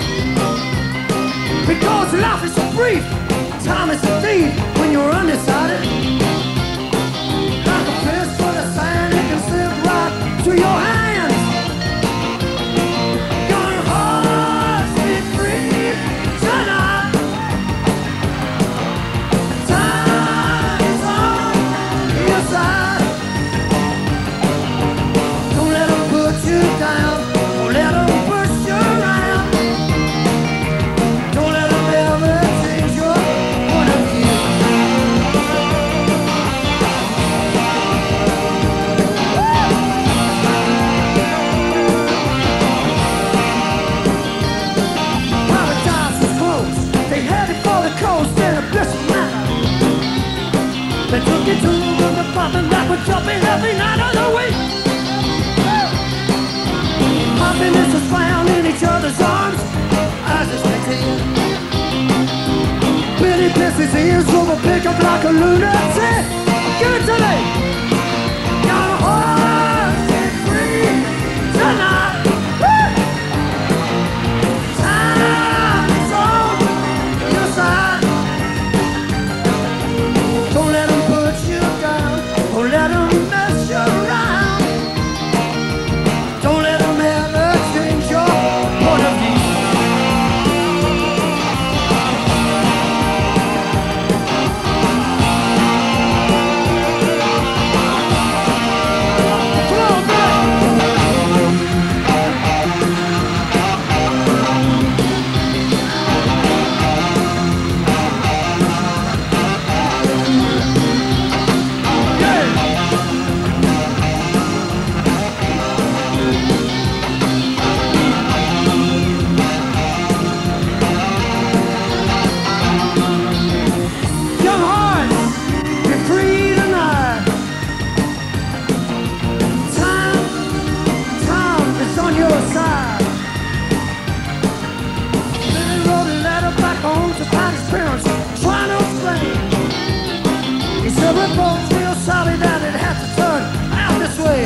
Because life is so brief. Time is a thief when you're undecided. Like a fist full of sand, it can slip right through your hands. Your heart's be free tonight. Time is on your side. Don't let them put you down. Don't let them push you around. Don't let them ever change your point of view. Paradise was close. They headed for the coast in a blissful manner. They took it to the bottom that would jumping every night of the week. Happiness was found in each other's arms as it's maintained. Billy pissed his ears over pickup like a lunatic. Give it to me. Your heart is free tonight. Woo! Time is on your side. Don't let them put you down. Don't let them mess you around. Don't let them ever change your point of view. Come on, young hearts, be free tonight. Time, time is on your side. Billy wrote a letter back home to find his parents, trying to explain. He said we're both real sorry that it had to turn out this way.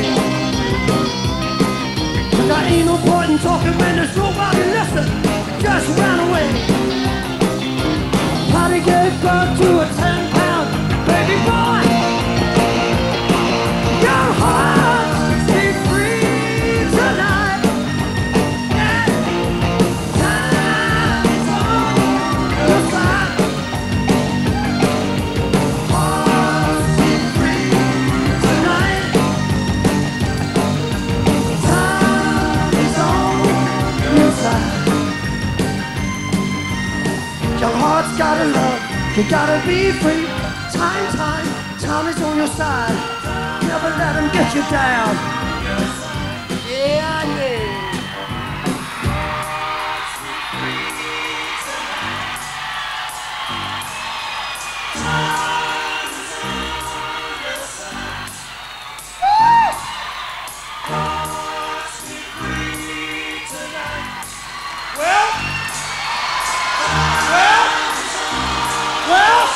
But there ain't no point in talking when there's nobody listening. Just ran away. Party gave birth to a ten pound baby boy. Your heart be free tonight. Yeah. Time is on your side. Hearts be free tonight. Time is on your side. Your heart's gotta love, you gotta be free. Time, time, time is on your side. Never let them get you down. Yeah, yeah. Well, well, well.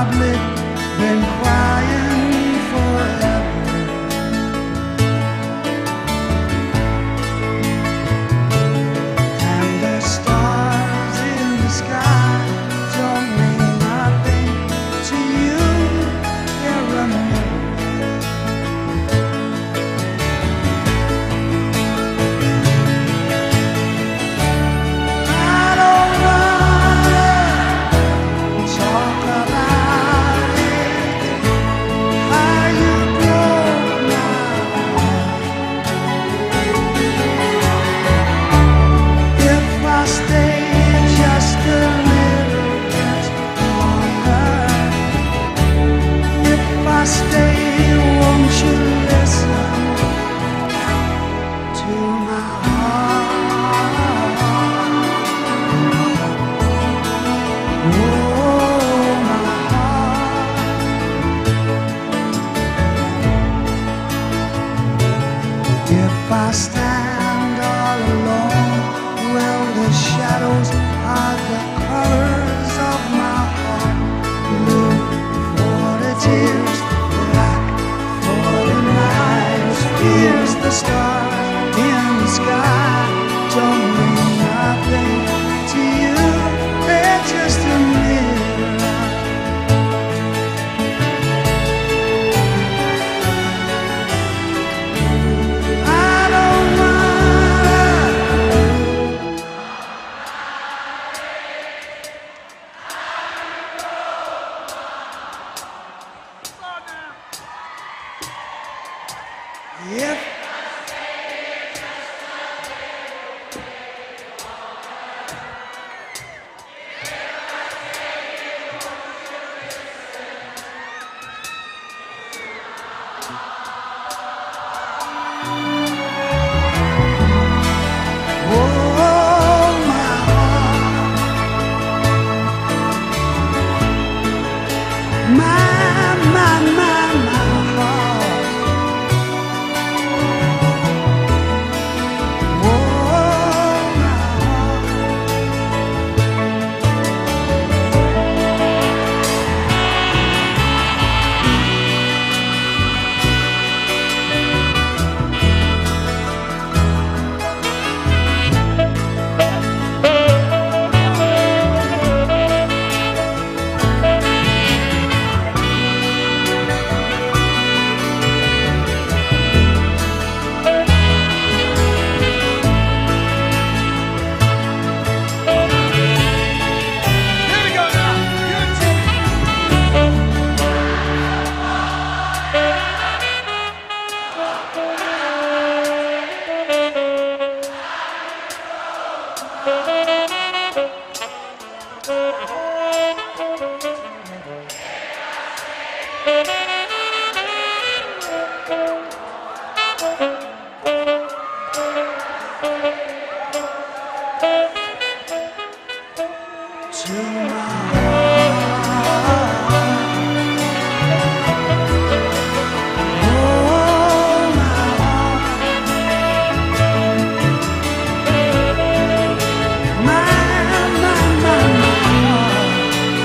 Republic been crying forever. And the stars in the sky don't mean nothing to you. They're a mirror. I don't wanna talk about it, how you broke my heart. If I stay just a little bit longer, if I stay, won't you listen to my heart? Oh, my heart. If I stand all alone, will the shadows hide the colors of my heart? Blue for the tears, black for the night. Here's the stars in the sky, don't mean nothing to you. They're just a mirror. I don't wanna. If oh, my heart, my, my, my, my heart. Oh, my heart. Here we go now. You take To my heart. Oh, my heart. My, my, my, my heart.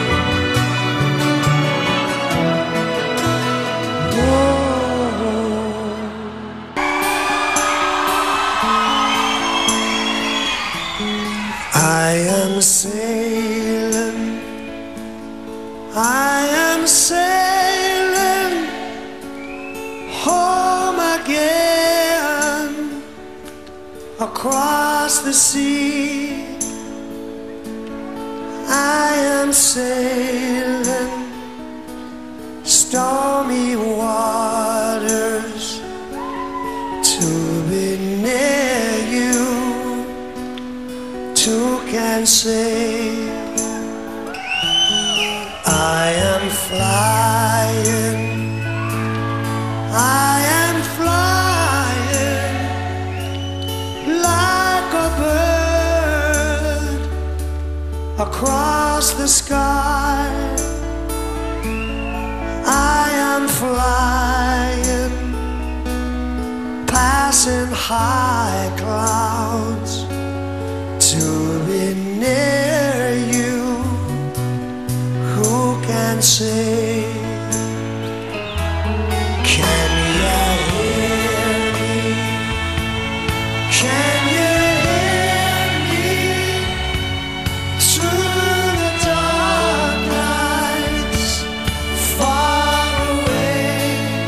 Oh. I am sailing, I am sailing home again across the sea. I am sailing stormy waters to be near you. Two can say I am flying, I am flying like a bird across the sky. I am flying passing high clouds to be near you. Who can can say, can you hear me? Can you hear me through the dark nights far away?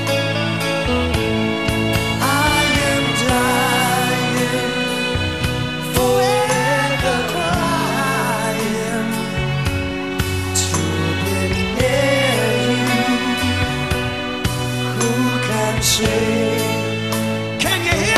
I am dying, forever crying to be near you. Who can say? Can you hear me?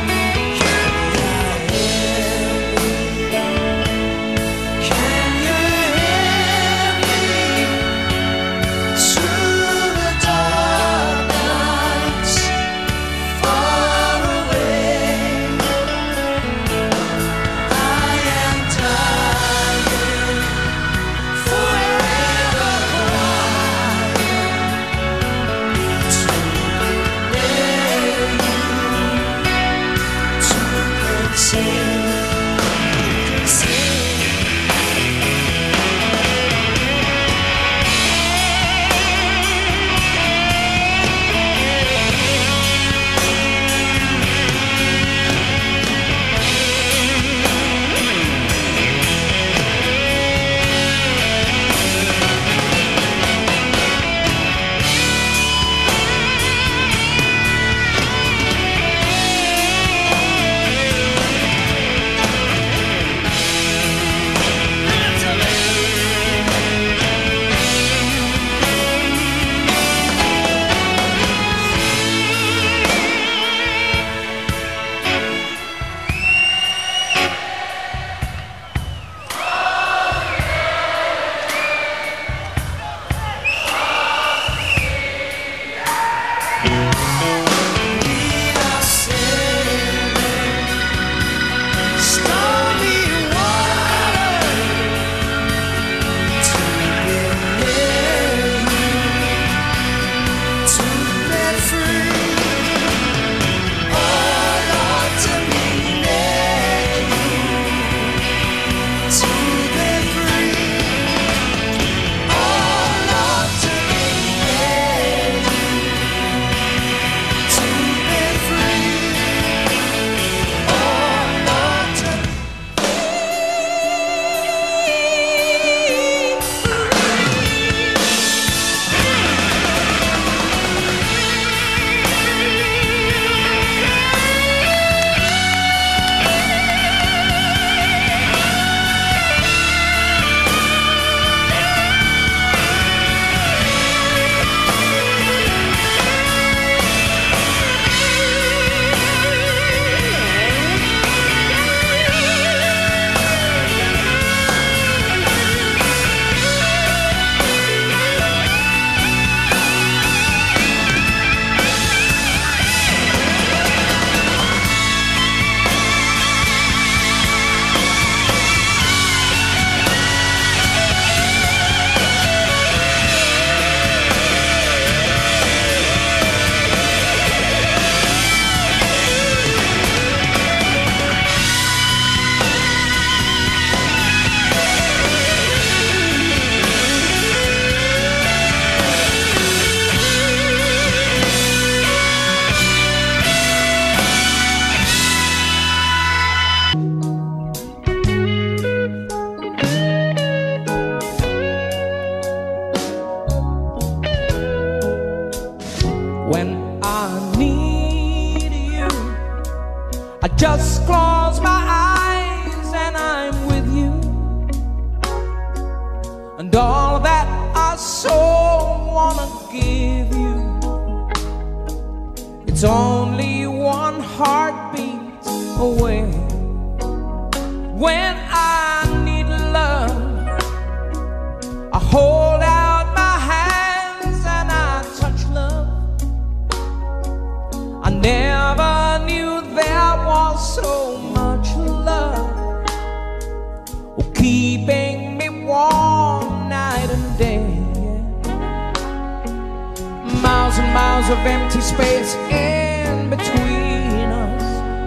When I need you, I just close my eyes and I'm with you. And all that I so wanna give you, it's only one heartbeat away. When I need love, I hold out my hands and I touch love. I never knew there was so much love, keeping me warm night and day. Miles and miles of empty space in between us.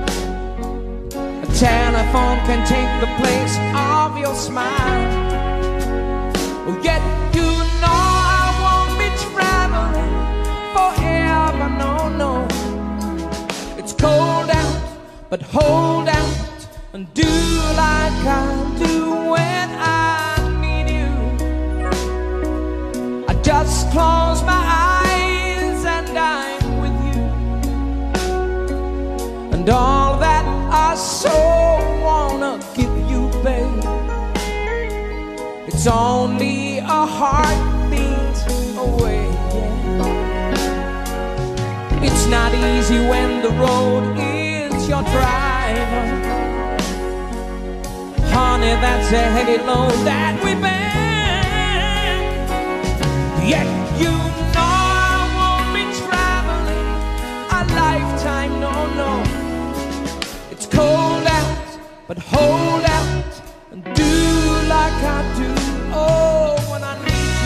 A telephone can take the place of your smile. Yet you know but hold out and do like I do when I need you. I just close my eyes and I'm with you, and all that I so wanna give you, babe, it's only a heartbeat away. It's not easy when the road is your driver. Honey, that's a heavy load that we bear. Yet you know I won't be traveling a lifetime, no, no. It's cold out, but hold out and do like I do. Oh, when I need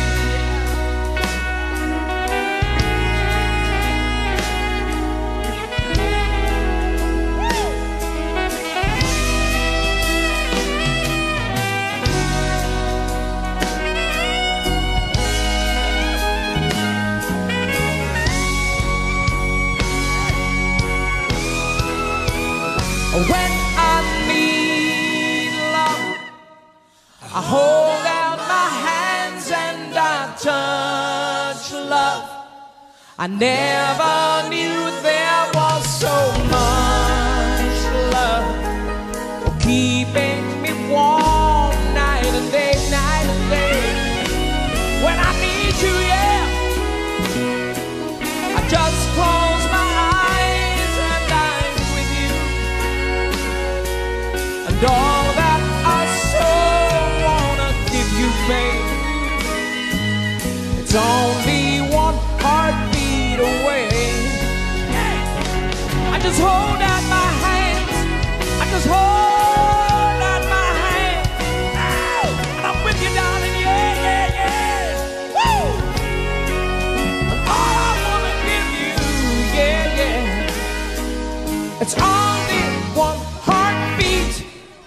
when I need love, I hold out my hands and I touch love. I never knew there was so much love keeping me warm night and day, night and day. When I need you, yeah, I just close my eyes and I'm with you, and all that I so wanna give you, babe, it's only one heartbeat away. I just hold out my hands, I just hold out my hands, oh, and I'm with you, darling, yeah, yeah, yeah, woo! And all I wanna give you, yeah, yeah, it's only one heartbeat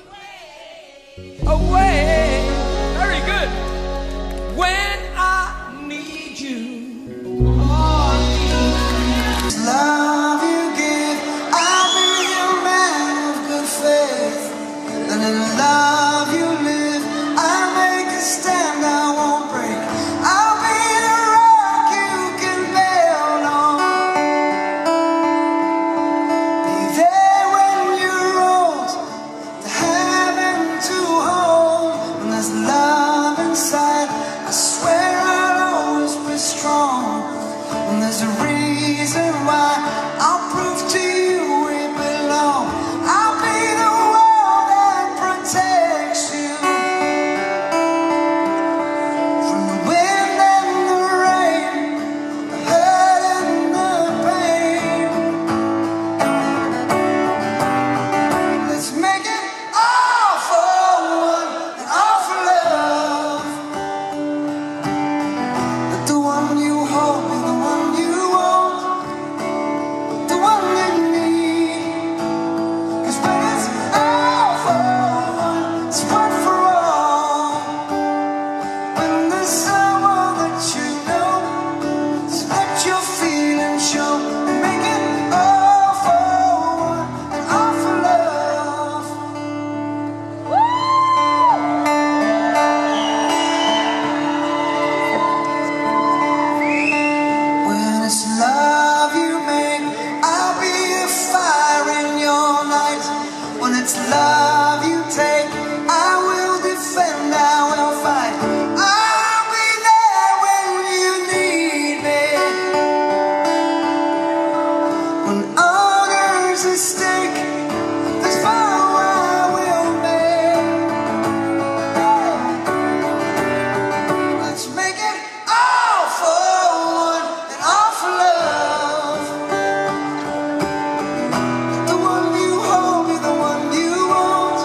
away. Very good. When I need you, oh, I need you. Love you give, I'll be a man of good faith. And in love you live, I'll make a stand, I won't break. I'll be the rock you can build on. Be there when you're old, to have and to hold. When there's love inside, I swear I'll always be strong. When there's a reason why, I'll prove to you we belong. I'll be the wall that protects you from the wind and the rain, the hurt and the pain. Let's make it all for one and all for love. Let the one you hold be the one you want, the one you need. 'Cause when it's all for one, it's one for all. When there's someone that you know, so let your feelings show. Make it all for one and all for love. When it's love you make, I'll be a fire in your night. When it's love you take, I will defend, I will fight. I'll be there when you need me. When honor's at stake, this vow I will make. Let's make it all for one and all for love. The one you hold be the one you want,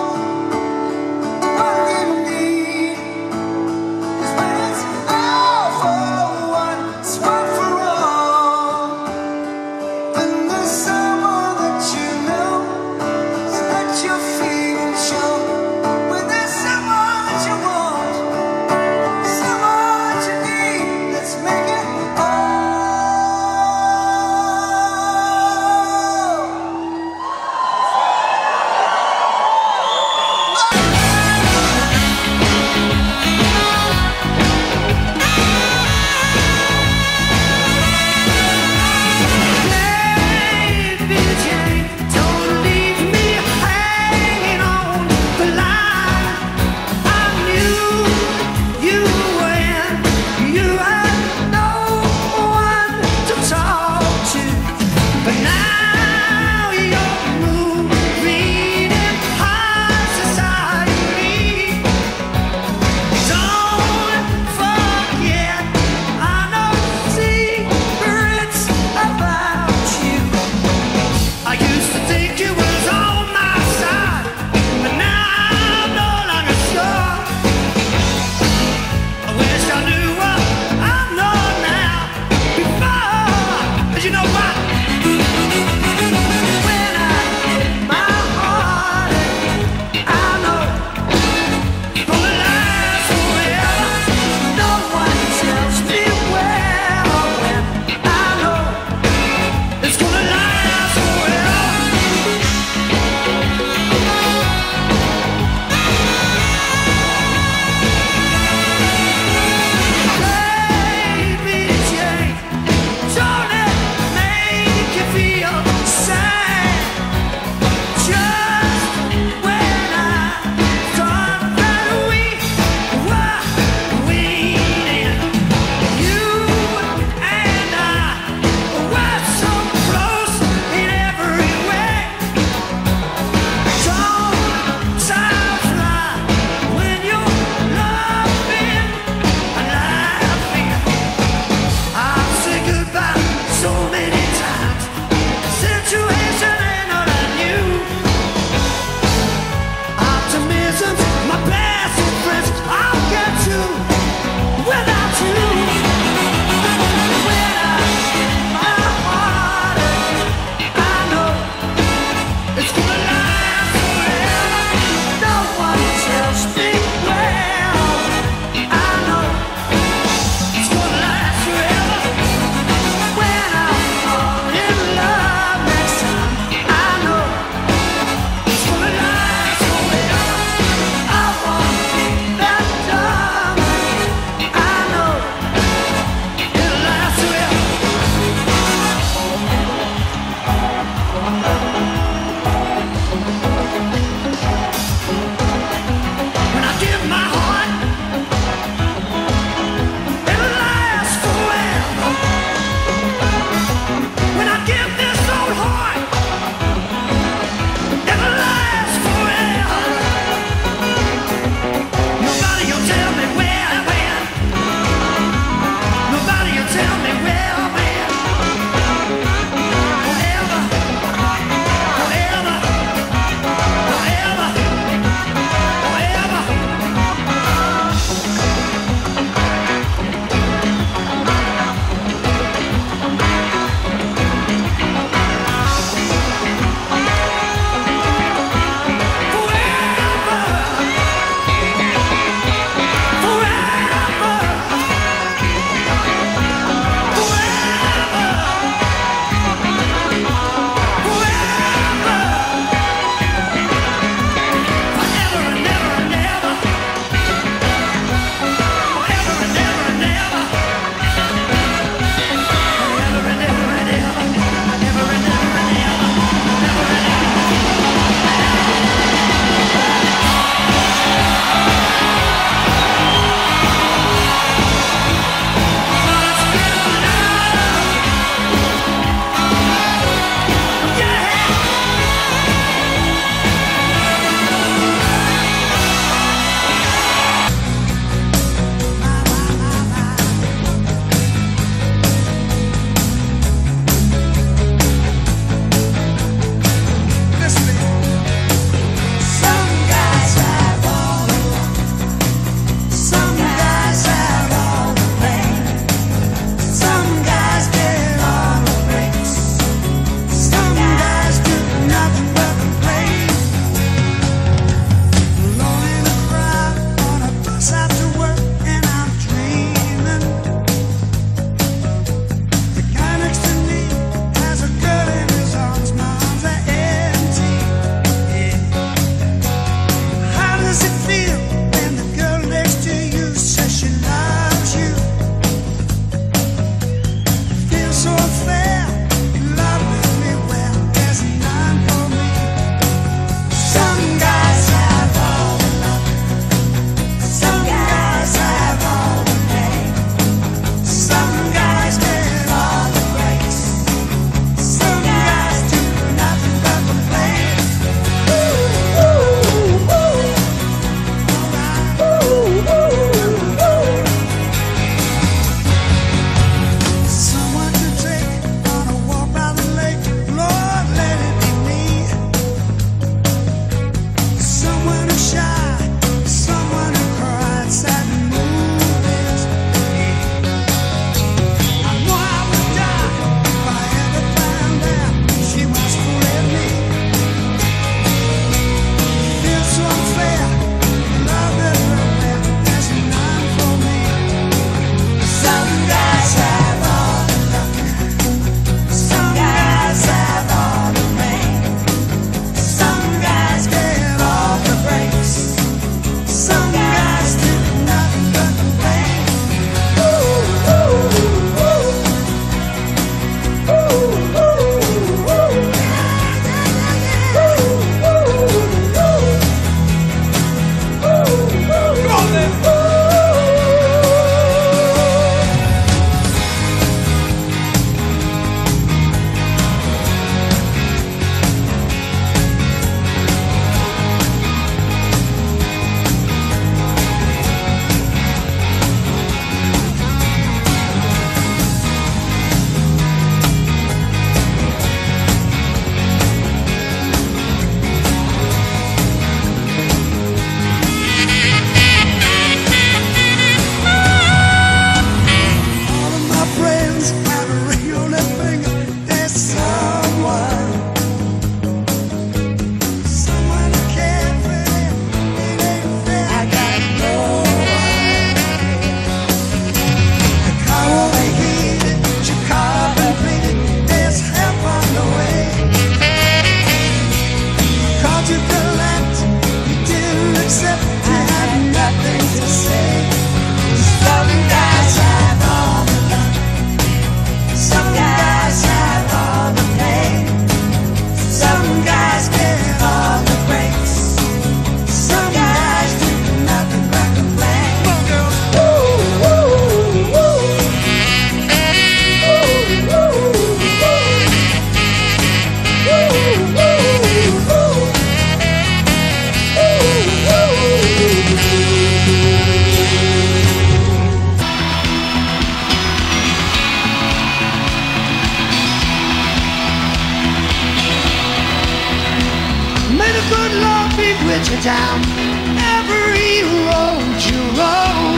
good Lord be with you down every road you roam.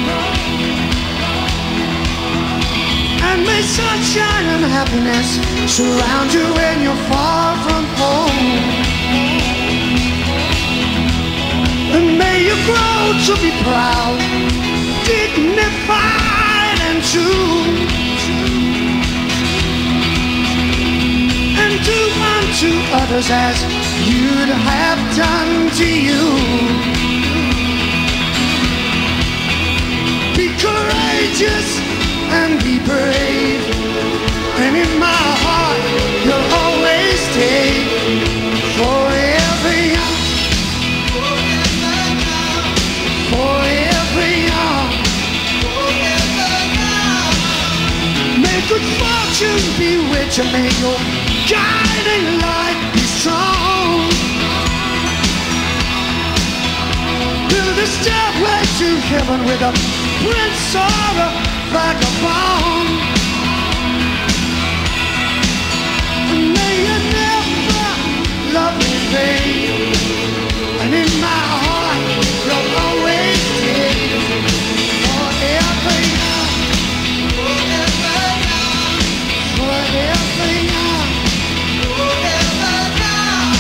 And may sunshine and happiness surround you when you're far from home. And may you grow to be proud, dignified and true, and do unto others as you'd have done to you. Be courageous and be brave, and in my heart you'll always stay forever young, forever young. May good fortune be with you, may your guiding light be strong. Build a stairway to heaven with a prince or a vagabond. And may you never love me, babe, and in my heart you'll always stay forever young, forever young, forever young, forever young,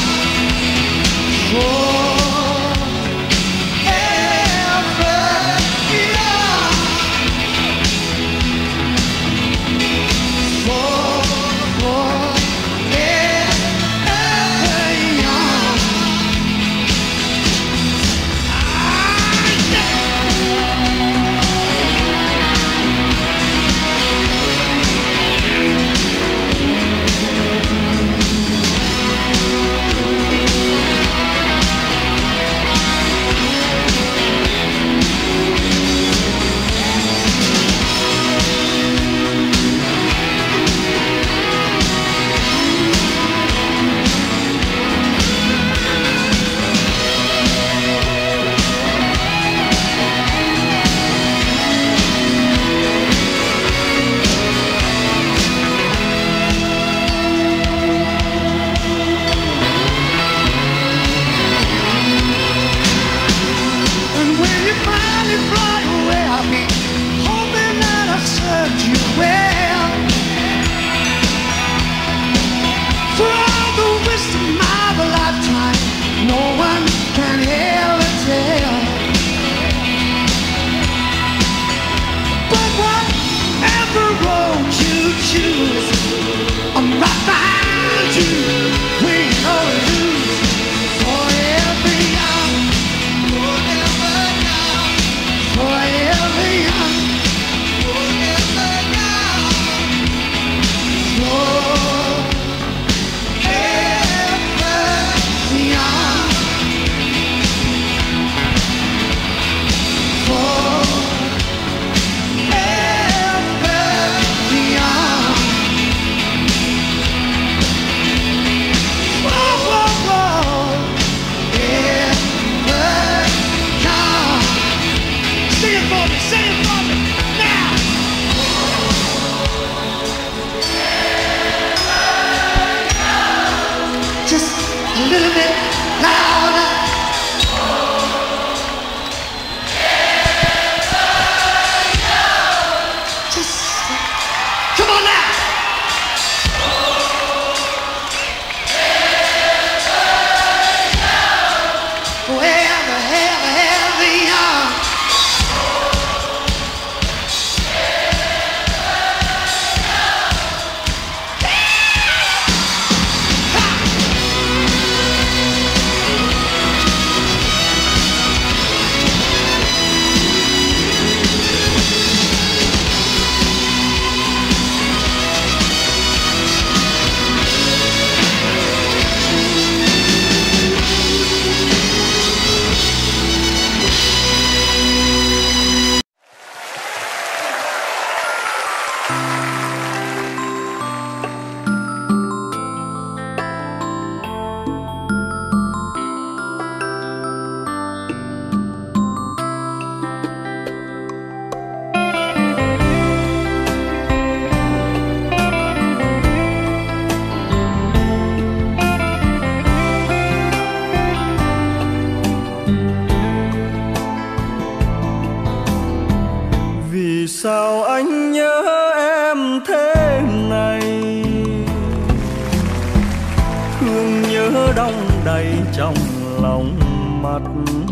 đầy trong lòng mắt.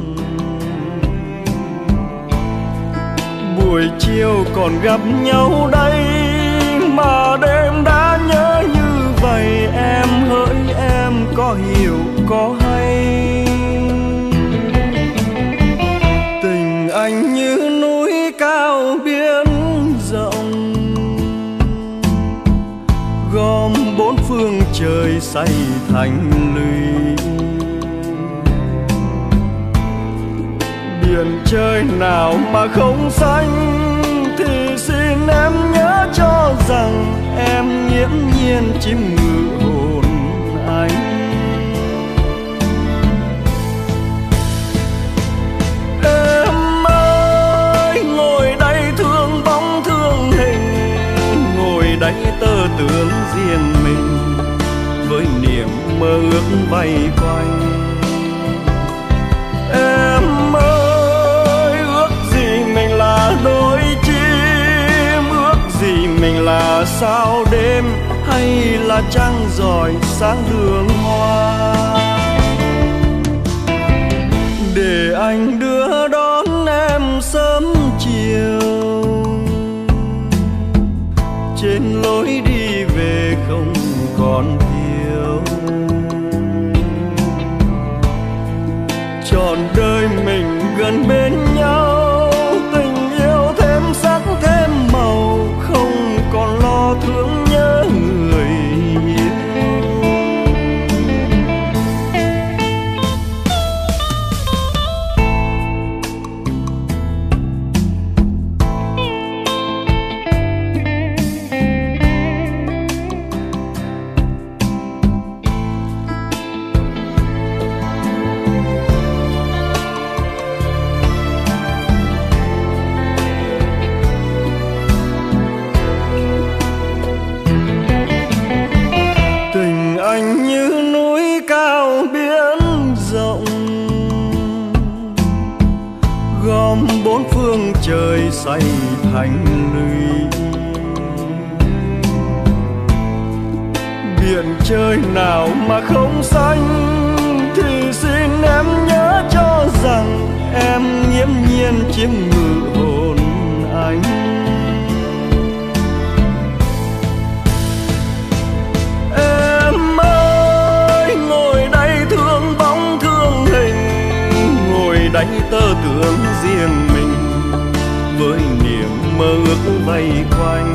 Buổi chiều còn gặp nhau đây mà đêm đã nhớ như vậy. Em hỡi em có hiểu có hay, tình anh như núi cao biển rộng, gom bốn phương trời xây thành lũy. Biển trời nào mà không xanh thì xin em nhớ cho rằng em nghiễm nhiên chiếm ngự hồn anh. Em ơi ngồi đây thương bóng thương hình, ngồi đây tơ tưởng riêng mình với niềm mơ ước vây quanh. Em ơi ước gì mình là đôi chim, ước gì mình là sao đêm hay là trăng rọi sáng đường hoa. Để anh đưa đón em sớm chiều, trên lối đi về không còn thiếu. Trọn đời mình gần bên nhau, tình yêu thêm sắc thêm màu, không còn lo thương nhớ người yêu. Bốn phương trời xây thành lũy. Biển trời nào mà không xanh thì xin em nhớ cho rằng em nghiễm nhiên chiếm ngự hồn anh. Em ơi ngồi đây thương bóng thương hình, ngồi đây tơ tưởng riêng mình với niềm mơ ước vây quanh.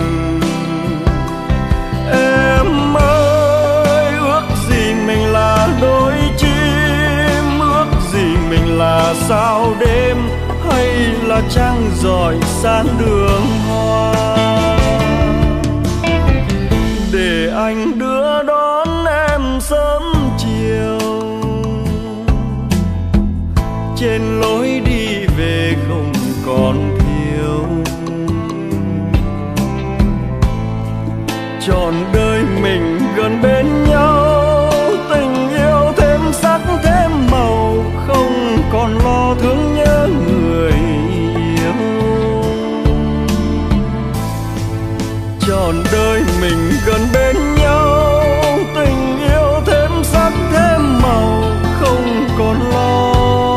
Em ơi ước gì mình là đôi chim, ước gì mình là sao đêm hay là trăng rọi sáng đường hoa. Để anh đưa đón em sớm chiều, trên lối đi về không còn thiếu. Trọn đời mình gần bên nhau, tình yêu thêm sắc thêm màu, không còn lo thương nhớ người yêu. Trọn đời mình gần bên nhau, tình yêu thêm sắc thêm màu, không còn lo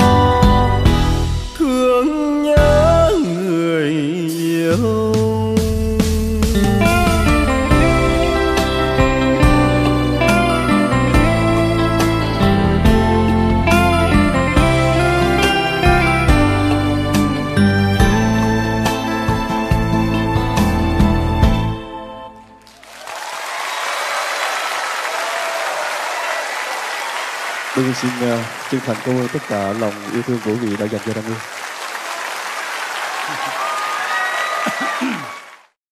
thương nhớ người yêu. Tôi xin uh, chân thành cảm ơn tất cả lòng yêu thương của vị đã dành cho Đăng Nguyên.